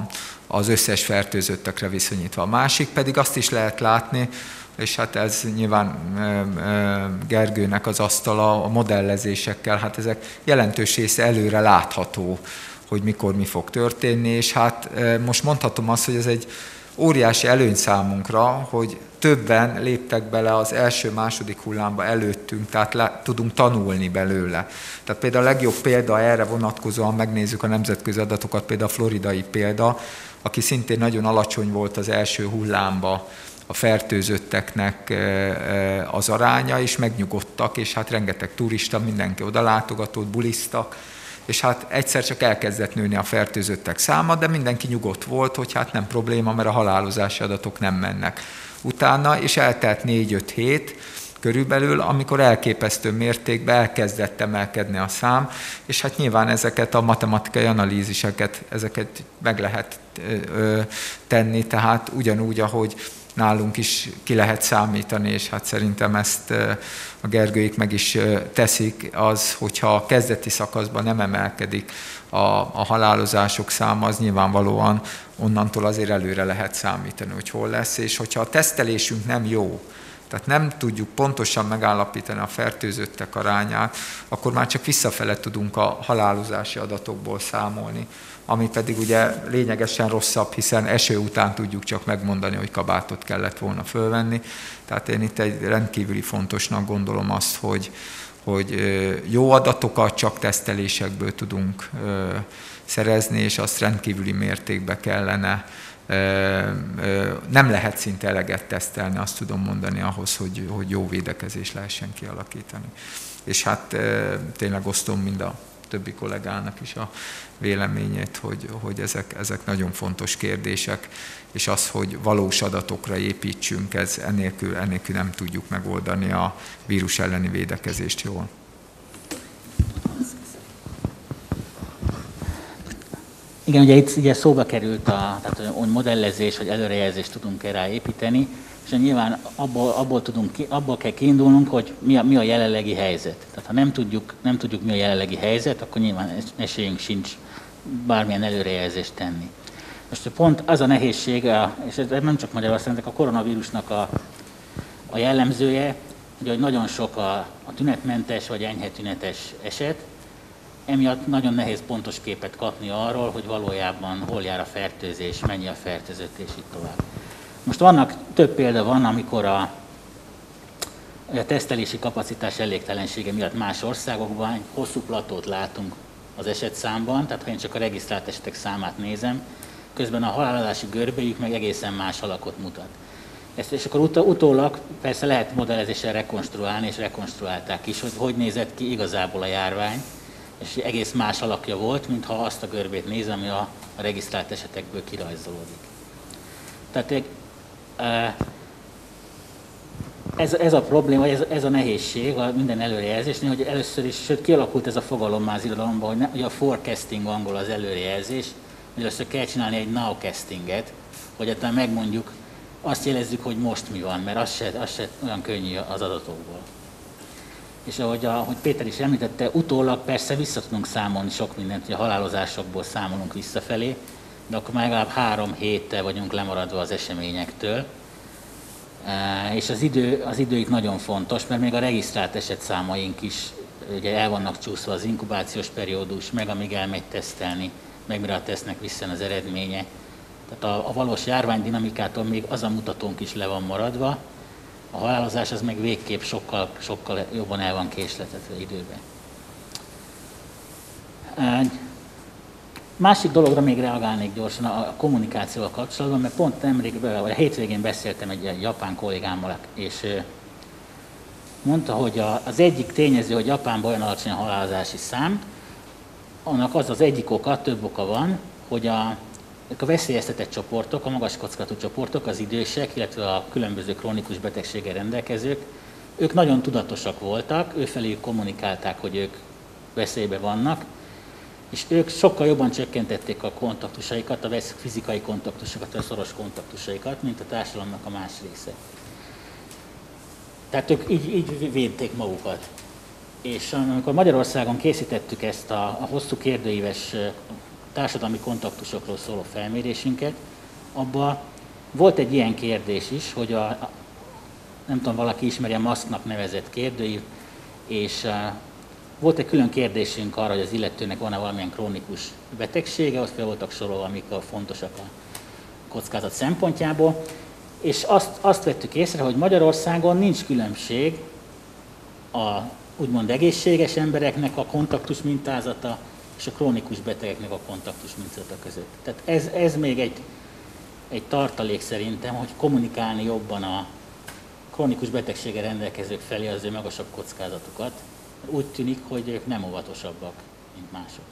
az összes fertőzöttekre viszonyítva. A másik pedig azt is lehet látni, és hát ez nyilván Gergőnek az asztala a modellezésekkel, hát ezek jelentős része előre látható, hogy mikor mi fog történni, és hát most mondhatom azt, hogy ez egy óriási előny számunkra, hogy többen léptek bele az első-második hullámba előttünk, tehát tudunk tanulni belőle. Tehát például a legjobb példa erre vonatkozóan, megnézzük a nemzetközi adatokat, például a floridai példa, aki szintén nagyon alacsony volt az első hullámba a fertőzötteknek az aránya, és megnyugodtak, és hát rengeteg turista, mindenki oda látogatott, bulisztak, és hát egyszer csak elkezdett nőni a fertőzöttek száma, de mindenki nyugodt volt, hogy hát nem probléma, mert a halálozási adatok nem mennek utána, és eltelt 4-5 hét körülbelül, amikor elképesztő mértékben elkezdett emelkedni a szám, és hát nyilván ezeket a matematikai analíziseket, ezeket meg lehet tenni, tehát ugyanúgy, ahogy nálunk is ki lehet számítani, és hát szerintem ezt a Gergőik meg is teszik, az, hogyha a kezdeti szakaszban nem emelkedik a halálozások száma, az nyilvánvalóan onnantól azért előre lehet számítani, hogy hol lesz, és hogyha a tesztelésünk nem jó, tehát nem tudjuk pontosan megállapítani a fertőzöttek arányát, akkor már csak visszafele tudunk a halálozási adatokból számolni, ami pedig ugye lényegesen rosszabb, hiszen eső után tudjuk csak megmondani, hogy kabátot kellett volna fölvenni. Tehát én itt egy rendkívüli fontosnak gondolom azt, hogy jó adatokat csak tesztelésekből tudunk szerezni, és azt rendkívüli mértékben kellene. Nem lehet szinte eleget tesztelni, azt tudom mondani ahhoz, hogy jó védekezést lehessen kialakítani. És hát tényleg osztom mind a többi kollégának is a véleményét, hogy ezek nagyon fontos kérdések, és az, hogy valós adatokra építsünk, ennélkül nem tudjuk megoldani a vírus elleni védekezést jól. Igen, ugye itt ugye szóba került tehát hogy modellezés, vagy előrejelzést tudunk rá építeni, és nyilván abból kell kiindulnunk, hogy mi a jelenlegi helyzet. Tehát ha nem tudjuk mi a jelenlegi helyzet, akkor nyilván esélyünk sincs bármilyen előrejelzést tenni. Most pont az a nehézség, és ez nem csak Magyarországnak, a koronavírusnak a jellemzője, hogy nagyon sok a tünetmentes vagy enyhe tünetes eset, emiatt nagyon nehéz pontos képet kapni arról, hogy valójában hol jár a fertőzés, mennyi a fertőzött, és így tovább. Most több példa van, amikor a tesztelési kapacitás elégtelensége miatt más országokban egy hosszú platót látunk az esetszámban, tehát ha én csak a regisztrált esetek számát nézem, közben a halálozási görbéjük meg egészen más alakot mutat. És akkor utólag persze lehet modellezéssel rekonstruálni, és rekonstruálták is, hogy nézett ki igazából a járvány, és egész más alakja volt, mintha azt a görbét nézem, ami a regisztrált esetekből kirajzolódik. Tehát ez a probléma, ez a nehézség a minden előrejelzésnél, hogy először is, sőt kialakult ez a fogalom már az irodalomban, hogy a forecasting angol az előrejelzés, hogy először kell csinálni egy nowcastinget, hogy aztán megmondjuk, azt jelezzük, hogy most mi van, mert az se olyan könnyű az adatokból. És ahogy Péter is említette, utólag persze vissza tudunk számolni sok mindent, hogy a halálozásokból számolunk visszafelé, de akkor már legalább 3 héttel vagyunk lemaradva az eseményektől. És az idő itt nagyon fontos, mert még a regisztrált esetszámaink is ugye el vannak csúszva az inkubációs periódus, meg amíg elmegy tesztelni, meg mire a tesznek vissza az eredménye. Tehát a valós járványdinamikától még az a mutatónk is le van maradva, a halálozás az meg végképp sokkal jobban el van késletetve időben. Másik dologra még reagálnék gyorsan a kommunikációval kapcsolatban, mert pont a hétvégén beszéltem egy japán kollégámmal, és mondta, hogy az egyik tényező, hogy Japánban olyan alacsony a halálozási szám, annak az egyik oka, több oka van, hogy a veszélyeztetett csoportok, a magas kockázatú csoportok, az idősek, illetve a különböző krónikus betegséggel rendelkezők, ők nagyon tudatosak voltak, őfelé kommunikálták, hogy ők veszélyben vannak, és ők sokkal jobban csökkentették a kontaktusaikat, a fizikai kontaktusokat, a szoros kontaktusaikat, mint a társadalomnak a más része. Tehát ők így védték magukat. És amikor Magyarországon készítettük ezt a hosszú kérdőíves társadalmi kontaktusokról szóló felmérésünket, abban volt egy ilyen kérdés is, hogy nem tudom, valaki ismeri a MASK-nak nevezett kérdőív, és volt egy külön kérdésünk arra, hogy az illetőnek van-e valamilyen krónikus betegsége, ott fel voltak sorolva, amik fontosak a kockázat szempontjából, és azt vettük észre, hogy Magyarországon nincs különbség a úgymond egészséges embereknek a kontaktus mintázata és a krónikus betegeknek a kontaktus mintázata között. Tehát ez még egy tartalék szerintem, hogy kommunikálni jobban a krónikus betegséggel rendelkezők felé az ő magasabb kockázatokat. Úgy tűnik, hogy ők nem óvatosabbak, mint mások.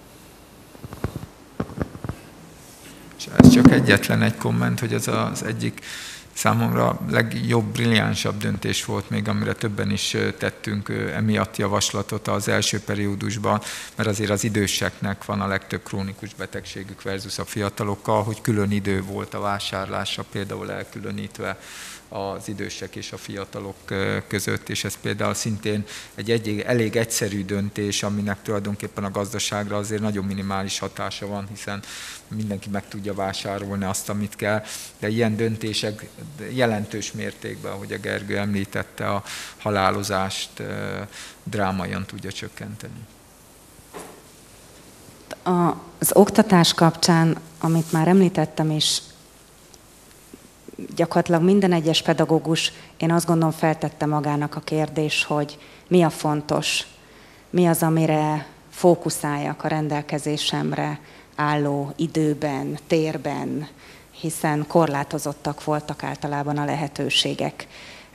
És ez csak egyetlen egy komment, hogy ez az egyik számomra legjobb, brilliánsabb döntés volt még, amire többen is tettünk emiatt javaslatot az első periódusban, mert azért az időseknek van a legtöbb krónikus betegségük versus a fiatalokkal, hogy külön idő volt a vásárlásra, például elkülönítve az idősek és a fiatalok között, és ez például szintén egy elég egyszerű döntés, aminek tulajdonképpen a gazdaságra azért nagyon minimális hatása van, hiszen mindenki meg tudja vásárolni azt, amit kell, de ilyen döntések jelentős mértékben, ahogy a Gergő említette, a halálozást drámaian tudja csökkenteni. Az oktatás kapcsán, amit már említettem is, gyakorlatilag minden egyes pedagógus, én azt gondolom, feltette magának a kérdés, hogy mi a fontos, mi az, amire fókuszáljak a rendelkezésemre álló időben, térben, hiszen korlátozottak voltak általában a lehetőségek.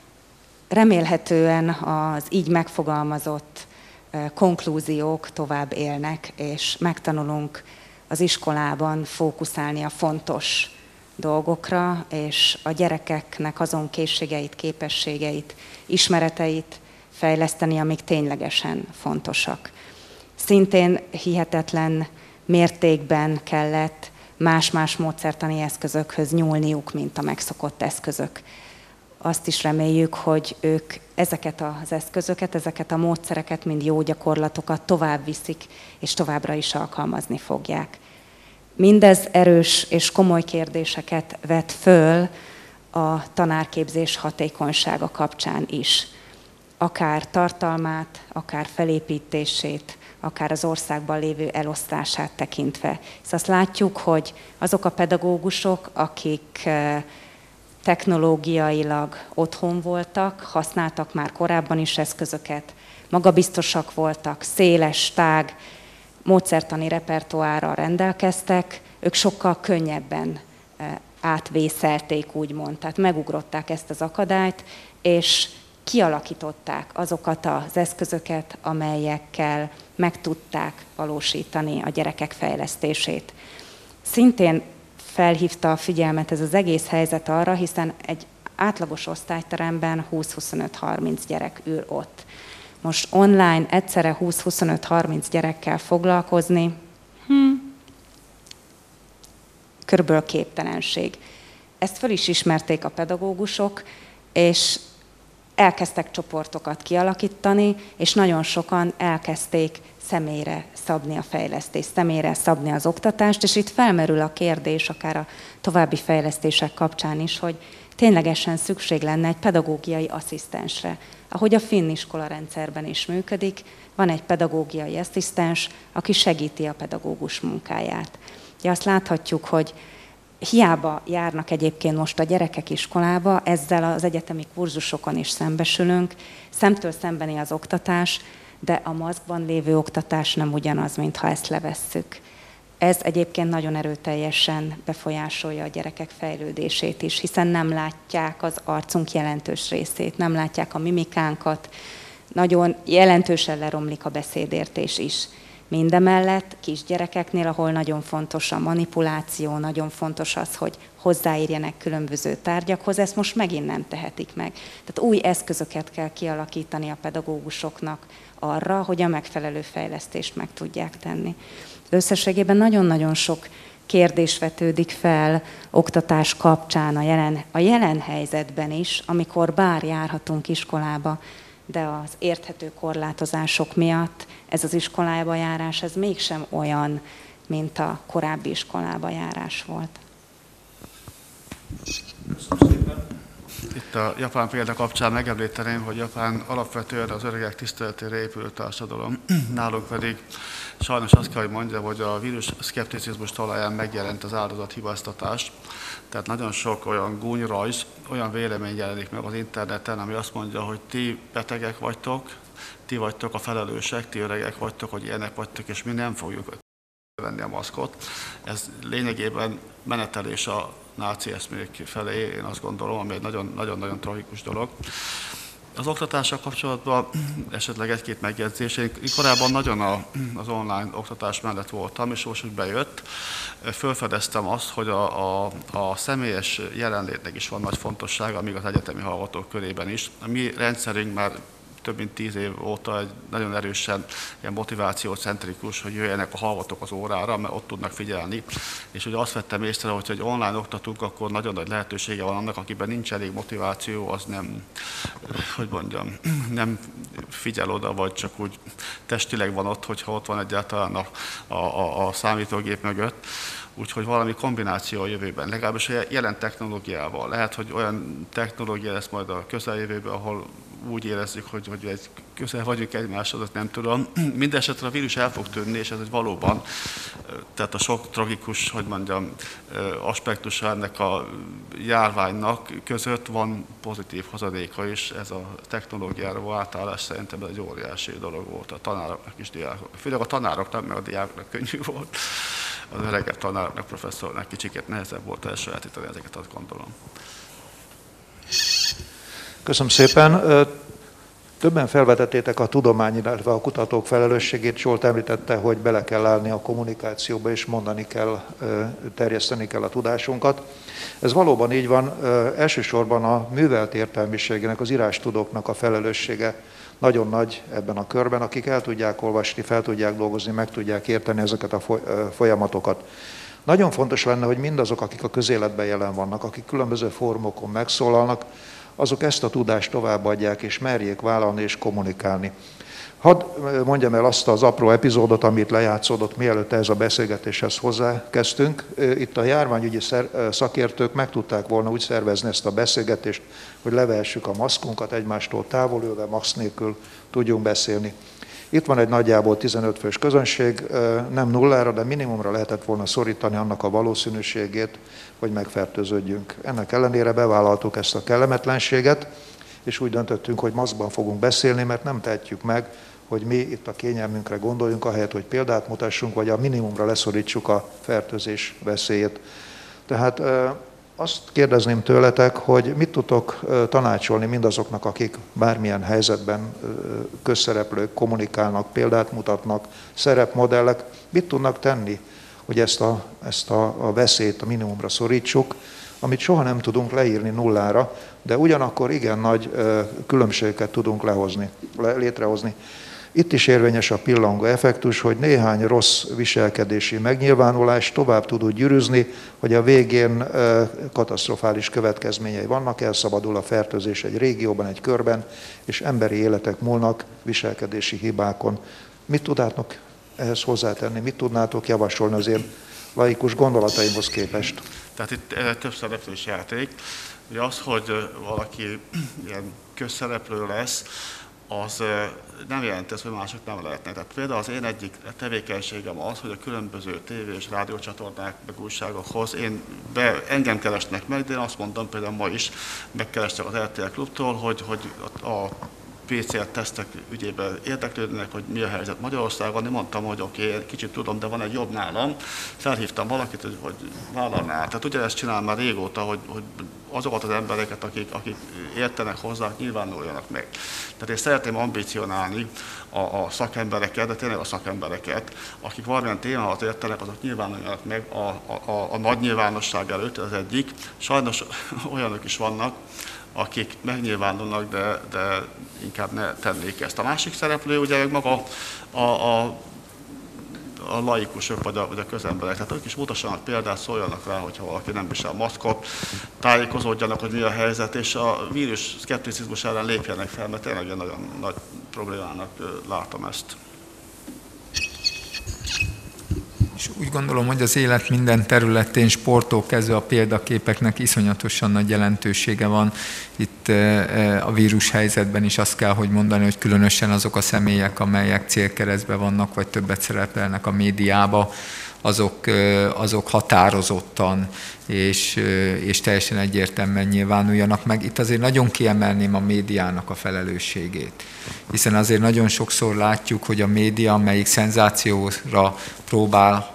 Remélhetően az így megfogalmazott konklúziók tovább élnek, és megtanulunk az iskolában fókuszálni a fontos dolgokra, és a gyerekeknek azon készségeit, képességeit, ismereteit fejleszteni, amik ténylegesen fontosak. Szintén hihetetlen mértékben kellett más-más módszertani eszközökhöz nyúlniuk, mint a megszokott eszközök. Azt is reméljük, hogy ők ezeket az eszközöket, ezeket a módszereket, mind jó gyakorlatokat tovább viszik, és továbbra is alkalmazni fogják. Mindez erős és komoly kérdéseket vet föl a tanárképzés hatékonysága kapcsán is. Akár tartalmát, akár felépítését, akár az országban lévő elosztását tekintve. Hisz azt látjuk, hogy azok a pedagógusok, akik technológiailag otthon voltak, használtak már korábban is eszközöket, magabiztosak voltak, széles, tág, módszertani repertoárral rendelkeztek, ők sokkal könnyebben átvészelték, úgymond, tehát megugrották ezt az akadályt, és kialakították azokat az eszközöket, amelyekkel meg tudták valósítani a gyerekek fejlesztését. Szintén felhívta a figyelmet ez az egész helyzet arra, hiszen egy átlagos osztályteremben 20-25-30 gyerek ül ott. Most online egyszerre 20-25-30 gyerekkel foglalkozni, körülbelül képtelenség. Ezt föl is ismerték a pedagógusok, és elkezdtek csoportokat kialakítani, és nagyon sokan elkezdték személyre szabni a fejlesztést, személyre szabni az oktatást, és itt felmerül a kérdés, akár a további fejlesztések kapcsán is, hogy ténylegesen szükség lenne egy pedagógiai asszisztensre. Ahogy a finn iskola rendszerben is működik, van egy pedagógiai asszisztens, aki segíti a pedagógus munkáját. Ugye azt láthatjuk, hogy hiába járnak egyébként most a gyerekek iskolába, ezzel az egyetemi kurzusokon is szembesülünk, szemtől szembeni az oktatás, de a maszkban lévő oktatás nem ugyanaz, mintha ezt levesszük. Ez egyébként nagyon erőteljesen befolyásolja a gyerekek fejlődését is, hiszen nem látják az arcunk jelentős részét, nem látják a mimikánkat, nagyon jelentősen leromlik a beszédértés is. Mindemellett kisgyerekeknél, ahol nagyon fontos a manipuláció, nagyon fontos az, hogy hozzáérjenek különböző tárgyakhoz, ezt most megint nem tehetik meg. Tehát új eszközöket kell kialakítani a pedagógusoknak arra, hogy a megfelelő fejlesztést meg tudják tenni. Összességében nagyon-nagyon sok kérdés vetődik fel oktatás kapcsán a jelen helyzetben is, amikor bár járhatunk iskolába, de az érthető korlátozások miatt ez az iskolába járás, ez mégsem olyan mint a korábbi iskolába járás volt. Köszönöm szépen. Itt a japán példa kapcsán megemlíteném, hogy Japán alapvetően az öregek tiszteletére épülő társadalom. Nálunk pedig sajnos azt kell, hogy mondjam, hogy a vírus szkepticizmus talaján megjelent az áldozathibáztatás. Tehát nagyon sok olyan gúnyrajz, olyan vélemény jelenik meg az interneten, ami azt mondja, hogy ti betegek vagytok, ti vagytok a felelősek, ti öregek vagytok, hogy ilyenek vagytok, és mi nem fogjuk venni a maszkot. Ez lényegében menetelés a náci eszmék felé, én azt gondolom, ami egy nagyon-nagyon tragikus dolog. Az oktatással kapcsolatban esetleg egy-két megjegyzés. Én korábban nagyon az online oktatás mellett voltam, és most, hogy bejött, felfedeztem azt, hogy a személyes jelenlétnek is van nagy fontossága, még az egyetemi hallgatók körében is. A mi rendszerünk már több mint 10 év óta egy nagyon erősen ilyen motivációcentrikus, hogy jöjjenek a hallgatók az órára, mert ott tudnak figyelni. És ugye azt vettem észre, hogy egy online oktatunk, akkor nagyon nagy lehetősége van annak, akiben nincs elég motiváció, az nem, hogy mondjam, nem figyel oda, vagy csak úgy testileg van ott, hogyha ott van egyáltalán a számítógép mögött. Úgyhogy valami kombináció a jövőben, legalábbis a jelen technológiával. Lehet, hogy olyan technológia lesz majd a közeljövőben, ahol úgy érezzük, hogy egy közel vagyunk egymáshoz, azt nem tudom. Mindenesetre a vírus el fog tűnni, és ez valóban, tehát a sok tragikus, hogy mondjam, aspektusa ennek a járványnak között van pozitív hozadéka is. Ez a technológiára átállás szerintem egy óriási dolog volt a tanároknak is, diákoknak. Főleg a tanároknak, mert a diákoknak könnyű volt. Az öregebb tanároknak, professzornak kicsiket nehezebb volt elsajátítani ezeket, azt gondolom. Köszönöm szépen. Többen felvetettétek a tudomány, illetve a kutatók felelősségét. Zsolt említette, hogy bele kell állni a kommunikációba, és mondani kell, terjeszteni kell a tudásunkat. Ez valóban így van. Elsősorban a művelt értelmiségének, az írástudóknak a felelőssége nagyon nagy ebben a körben, akik el tudják olvasni, fel tudják dolgozni, meg tudják érteni ezeket a folyamatokat. Nagyon fontos lenne, hogy mindazok, akik a közéletben jelen vannak, akik különböző fórumokon megszólalnak, azok ezt a tudást továbbadják, és merjék vállalni és kommunikálni. Hadd mondjam el azt az apró epizódot, amit lejátszódott, mielőtt ez a beszélgetéshez hozzákezdtünk. Itt a járványügyi szakértők meg tudták volna úgy szervezni ezt a beszélgetést, hogy levehessük a maszkunkat, egymástól távolülve, maszk nélkül tudjunk beszélni. Itt van egy nagyjából 15 fős közönség, nem nullára, de minimumra lehetett volna szorítani annak a valószínűségét, hogy megfertőződjünk. Ennek ellenére bevállaltuk ezt a kellemetlenséget, és úgy döntöttünk, hogy maszkban fogunk beszélni, mert nem tehetjük meg, hogy mi itt a kényelmünkre gondoljunk, ahelyett, hogy példát mutassunk, vagy a minimumra leszorítsuk a fertőzés veszélyét. Tehát azt kérdezném tőletek, hogy mit tudtok tanácsolni mindazoknak, akik bármilyen helyzetben közszereplők, kommunikálnak, példát mutatnak, szerepmodellek, mit tudnak tenni, hogy ezt a veszélyt a minimumra szorítsuk, amit soha nem tudunk leírni nullára, de ugyanakkor igen nagy különbségeket tudunk létrehozni. Itt is érvényes a pillangó effektus, hogy néhány rossz viselkedési megnyilvánulás tovább tud úgy gyűrűzni, hogy a végén katasztrofális következményei vannak, elszabadul a fertőzés egy régióban, egy körben, és emberi életek múlnak viselkedési hibákon. Mit tudnátok ehhez hozzátenni, mit tudnátok javasolni az én laikus gondolataimhoz képest? Tehát itt több szereplős játék. Ugye az, hogy valaki ilyen közszereplő lesz, az nem jelenti ezt, hogy mások nem lehetnek. Tehát például az én egyik tevékenységem az, hogy a különböző tévé- és rádiócsatornák, meg újságokhoz engem keresnek meg, de én azt mondom, például ma is megkerestek az RTL Klubtól, hogy a PCR-tesztek ügyében érdeklődnek, hogy mi a helyzet Magyarországon. Én mondtam, hogy oké, kicsit tudom, de van egy jobb nálam. Felhívtam valakit, hogy vállalná. Tehát ugyanezt csinálom már régóta, hogy azokat az embereket, akik értenek hozzá, nyilvánuljanak meg. Tehát én szeretném ambicionálni a szakembereket, de tényleg a szakembereket, akik valamilyen témához értenek, azok nyilvánuljanak meg a nagy nyilvánosság előtt, az egyik. Sajnos olyanok is vannak, akik megnyilvánulnak, de inkább ne tennék ezt. A másik szereplő ugye maga a laikusok vagy a közemberek. Tehát ők is mutassanak példát, szóljanak rá, hogyha valaki nem visel maszkot, tájékozódjanak, hogy mi a helyzet, és a vírus szkepticizmus ellen lépjenek fel, mert tényleg nagyon nagy problémának látom ezt. És úgy gondolom, hogy az élet minden területén, sporttól kezdve a példaképeknek iszonyatosan nagy jelentősége van. Itt a vírushelyzetben is azt kell, hogy mondani, hogy különösen azok a személyek, amelyek célkeresztben vannak, vagy többet szerepelnek a médiába, azok határozottan és teljesen egyértelműen nyilvánuljanak meg. Itt azért nagyon kiemelném a médiának a felelősségét, hiszen azért nagyon sokszor látjuk, hogy a média, amelyik szenzációra próbál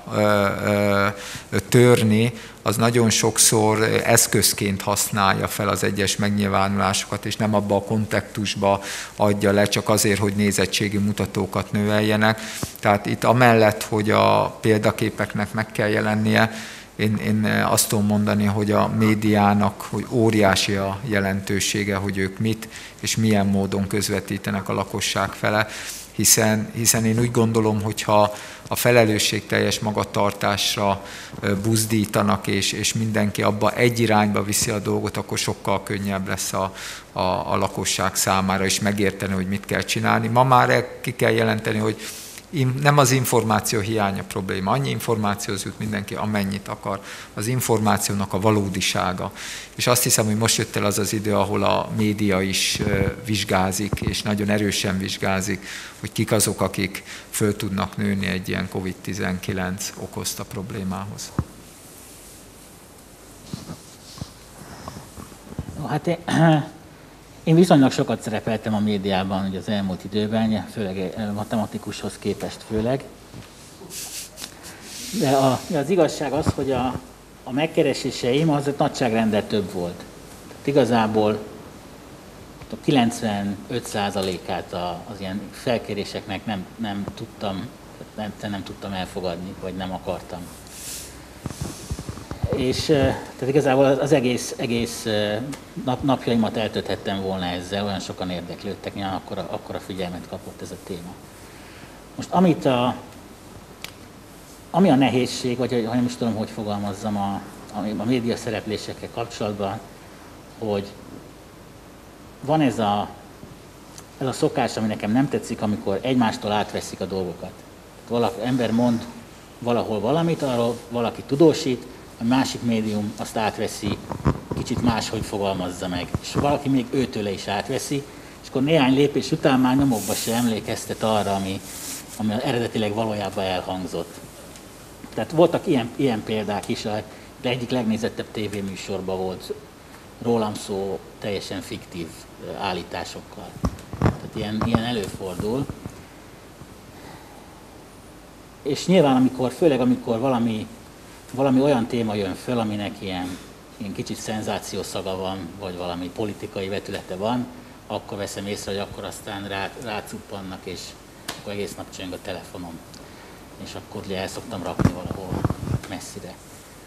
törni, az nagyon sokszor eszközként használja fel az egyes megnyilvánulásokat, és nem abba a kontextusba adja le, csak azért, hogy nézettségi mutatókat növeljenek. Tehát itt amellett, hogy a példaképeknek meg kell jelennie, én azt tudom mondani, hogy a médiának hogy óriási a jelentősége, hogy ők mit és milyen módon közvetítenek a lakosság fele, hiszen én úgy gondolom, hogyha a felelősségteljes magatartásra buzdítanak, és mindenki abba egy irányba viszi a dolgot, akkor sokkal könnyebb lesz a lakosság számára is megérteni, hogy mit kell csinálni. Ma már ki kell jelenteni, hogy nem az információ hiánya probléma, annyi információhoz jut mindenki, amennyit akar. Az információnak a valódisága. És azt hiszem, hogy most jött el az az idő, ahol a média is vizsgázik, és nagyon erősen vizsgázik, hogy kik azok, akik föl tudnak nőni egy ilyen COVID-19 okozta problémához. Hát én viszonylag sokat szerepeltem a médiában ugye az elmúlt időben, főleg matematikushoz képest főleg. De az igazság az, hogy a megkereséseim az nagyságrendel több volt. Tehát igazából a 95%-át az ilyen felkéréseknek nem tudtam elfogadni, vagy nem akartam. És tehát igazából az egész napjaimat eltölthettem volna ezzel, olyan sokan érdeklődtek, nyilván akkora figyelmet kapott ez a téma. Most ami a nehézség, vagy nem is tudom, hogy fogalmazzam a média szereplésekkel kapcsolatban, hogy van ez a szokás, ami nekem nem tetszik, amikor egymástól átveszik a dolgokat. Ember mond valahol valamit, arról valaki tudósít, a másik médium azt átveszi, kicsit máshogy fogalmazza meg. És valaki még őtőle is átveszi, és akkor néhány lépés után már nyomokba se emlékeztet arra, ami eredetileg valójában elhangzott. Tehát voltak ilyen példák is, de egyik legnézettebb tévéműsorban volt rólam szó teljesen fiktív állításokkal. Tehát ilyen előfordul. És nyilván, főleg amikor valami olyan téma jön föl, aminek ilyen kicsit szenzációszaga van, vagy valami politikai vetülete van, akkor veszem észre, hogy akkor aztán rácuppannak, és akkor egész nap csöng a telefonom. És akkor ugye el szoktam rakni valahol messzire.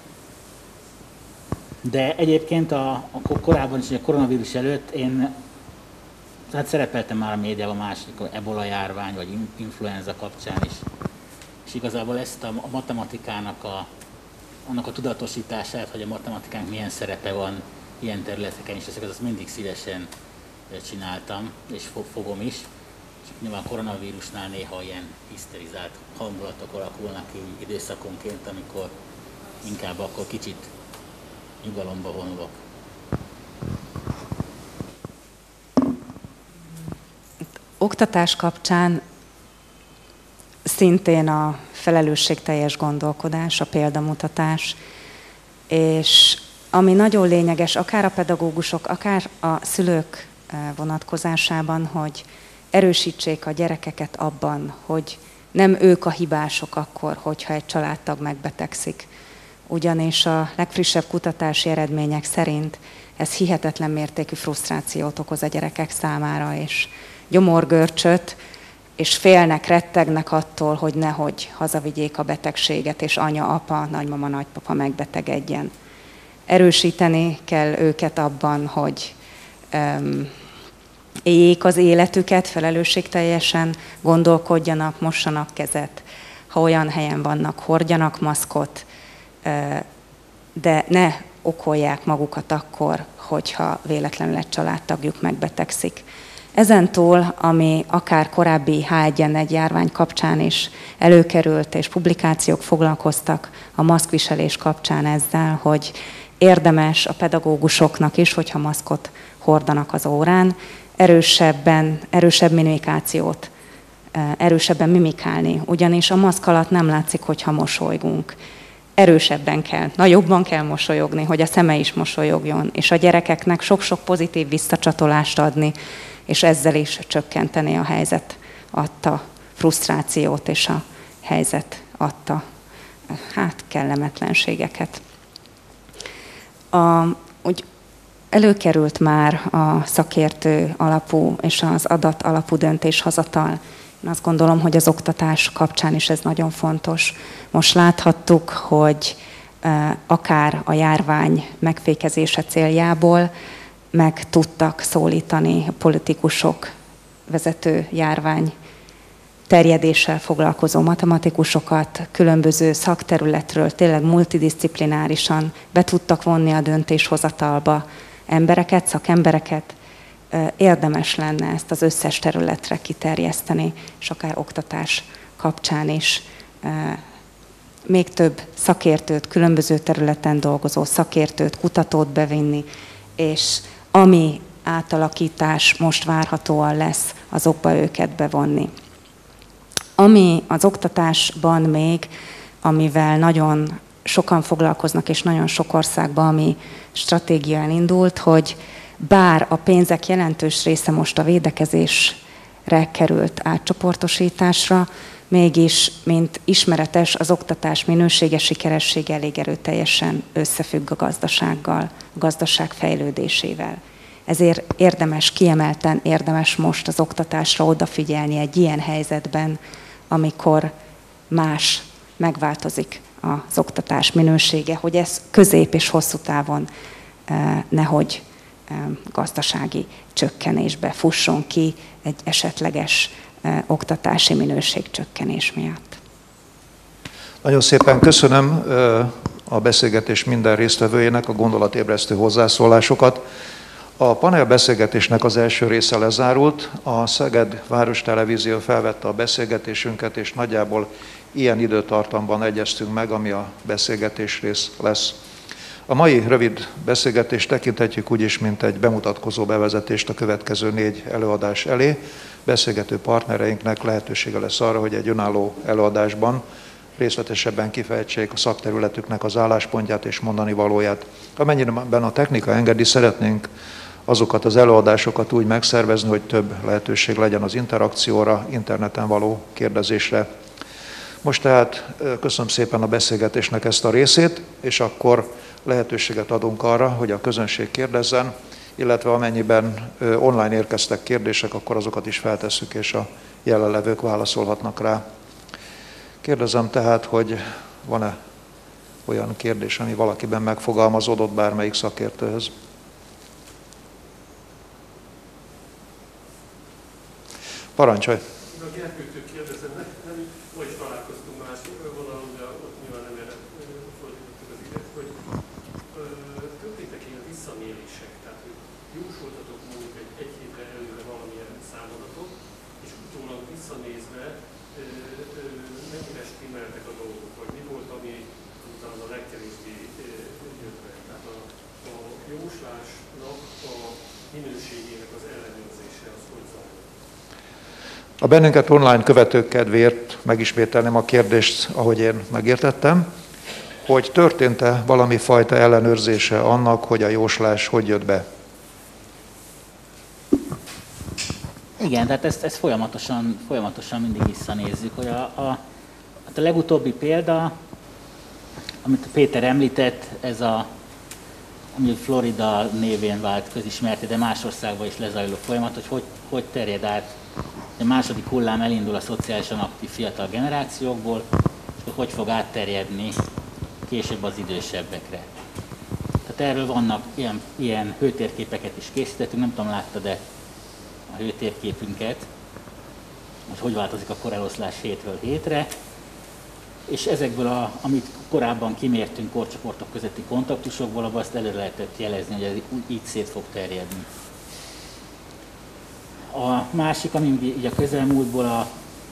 De egyébként korábban is, a koronavírus előtt én szerepeltem már a médiában másik ebola járvány, vagy influenza kapcsán is. És igazából ezt a matematikának annak a tudatosítását, hogy a matematikának milyen szerepe van ilyen területeken is, ezeket azt mindig szívesen csináltam, és fogom is. És nyilván a koronavírusnál néha ilyen hiszterizált hangulatok alakulnak ki időszakonként, amikor inkább akkor kicsit nyugalomba vonulok. Oktatás kapcsán szintén a felelősségteljes gondolkodás, a példamutatás, és ami nagyon lényeges, akár a pedagógusok, akár a szülők vonatkozásában, hogy erősítsék a gyerekeket abban, hogy nem ők a hibások akkor, hogyha egy családtag megbetegszik. Ugyanis a legfrissebb kutatási eredmények szerint ez hihetetlen mértékű frusztrációt okoz a gyerekek számára, és gyomorgörcsöt, és félnek, rettegnek attól, hogy nehogy hazavigyék a betegséget, és anya, apa, nagymama, nagypapa megbetegedjen. Erősíteni kell őket abban, hogy éljék az életüket, felelősségteljesen gondolkodjanak, mossanak kezet, ha olyan helyen vannak, hordjanak maszkot, de ne okolják magukat akkor, hogyha véletlenül egy családtagjuk megbetegszik. Ezentúl, ami akár korábbi H1N1 járvány kapcsán is előkerült, és publikációk foglalkoztak a maszkviselés kapcsán ezzel, hogy érdemes a pedagógusoknak is, hogyha maszkot hordanak az órán, erősebb mimikációt, erősebben mimikálni. Ugyanis a maszk alatt nem látszik, hogyha mosolygunk. Erősebben kell, nagyobban kell mosolyogni, hogy a szeme is mosolyogjon, és a gyerekeknek sok-sok pozitív visszacsatolást adni, és ezzel is csökkenteni a helyzet adta frusztrációt, és a helyzet adta kellemetlenségeket. Úgy előkerült már a szakértő alapú és az adat alapú döntéshozatal. Én azt gondolom, hogy az oktatás kapcsán is ez nagyon fontos. Most láthattuk, hogy akár a járvány megfékezése céljából meg tudtak szólítani a politikusok, vezető járvány terjedéssel foglalkozó matematikusokat, különböző szakterületről tényleg multidisziplinárisan be tudtak vonni a döntéshozatalba embereket, szakembereket. Érdemes lenne ezt az összes területre kiterjeszteni, és akár oktatás kapcsán is még több szakértőt, különböző területen dolgozó szakértőt, kutatót bevinni, és ami átalakítás most várhatóan lesz, azokba őket bevonni. Ami az oktatásban még, amivel nagyon sokan foglalkoznak, és nagyon sok országban, ami stratégia elindult, hogy bár a pénzek jelentős része most a védekezésre került átcsoportosításra, mégis, mint ismeretes, az oktatás minősége, sikeressége elég erőteljesen összefügg a gazdasággal, a gazdaság fejlődésével. Ezért kiemelten érdemes most az oktatásra odafigyelni egy ilyen helyzetben, amikor megváltozik az oktatás minősége, hogy ez közép és hosszú távon nehogy gazdasági csökkenésbe fusson ki egy esetleges oktatási minőségcsökkenés miatt. Nagyon szépen köszönöm a beszélgetés minden résztvevőjének a gondolatébresztő hozzászólásokat. A panelbeszélgetésnek az első része lezárult, a Szeged Város Televízió felvette a beszélgetésünket, és nagyjából ilyen időtartamban egyeztünk meg, ami a beszélgetés rész lesz. A mai rövid beszélgetést tekinthetjük úgyis, mint egy bemutatkozó bevezetést a következő 4 előadás elé. Beszélgető partnereinknek lehetősége lesz arra, hogy egy önálló előadásban részletesebben kifejtsék a szakterületüknek az álláspontját és mondani valóját. Amennyiben a technika engedi, szeretnénk azokat az előadásokat úgy megszervezni, hogy több lehetőség legyen az interakcióra, interneten való kérdezésre. Most tehát köszönöm szépen a beszélgetésnek ezt a részét, és akkor lehetőséget adunk arra, hogy a közönség kérdezzen, illetve amennyiben online érkeztek kérdések, akkor azokat is feltesszük, és a jelenlevők válaszolhatnak rá. Kérdezem tehát, hogy van-e olyan kérdés, ami valakiben megfogalmazódott bármelyik szakértőhöz? Parancsolj! A Gergőtől kérdezem, nem hogy találkoztunk más vonalon, de ott nyilván nem erre fordítottuk az időt, hogy történtek ilyen visszamérések, tehát hogy jósoltatok mondjuk egy hétre előre valamilyen számadatot, és utólag visszanézve mennyire stimmeltek a dolgok, vagy mi volt, ami talán a legkevésbé jött be. Tehát a jóslásnak a minőségének az ellenőrzése az hogy zajlott? A bennünket online követők kedvéért megismételném a kérdést, ahogy én megértettem, hogy történt-e valami fajta ellenőrzése annak, hogy a jóslás hogy jött be? Igen, tehát ezt folyamatosan mindig visszanézzük, hogy a legutóbbi példa, amit Péter említett, ez ami Florida névén vált közismerté, de más országban is lezajló folyamat, hogy terjed át. A második hullám elindul a szociálisan aktív fiatal generációkból, és hogy fog átterjedni később az idősebbekre. Tehát erről vannak ilyen hőtérképeket is készítettünk, nem tudom, láttad-e a hőtérképünket, hogy változik a koreloszlás hétről hétre, és ezekből, amit korábban kimértünk korcsoportok közötti kontaktusokból, azt előre lehetett jelezni, hogy ez így szét fog terjedni. A másik, ami ugye a közelmúltból,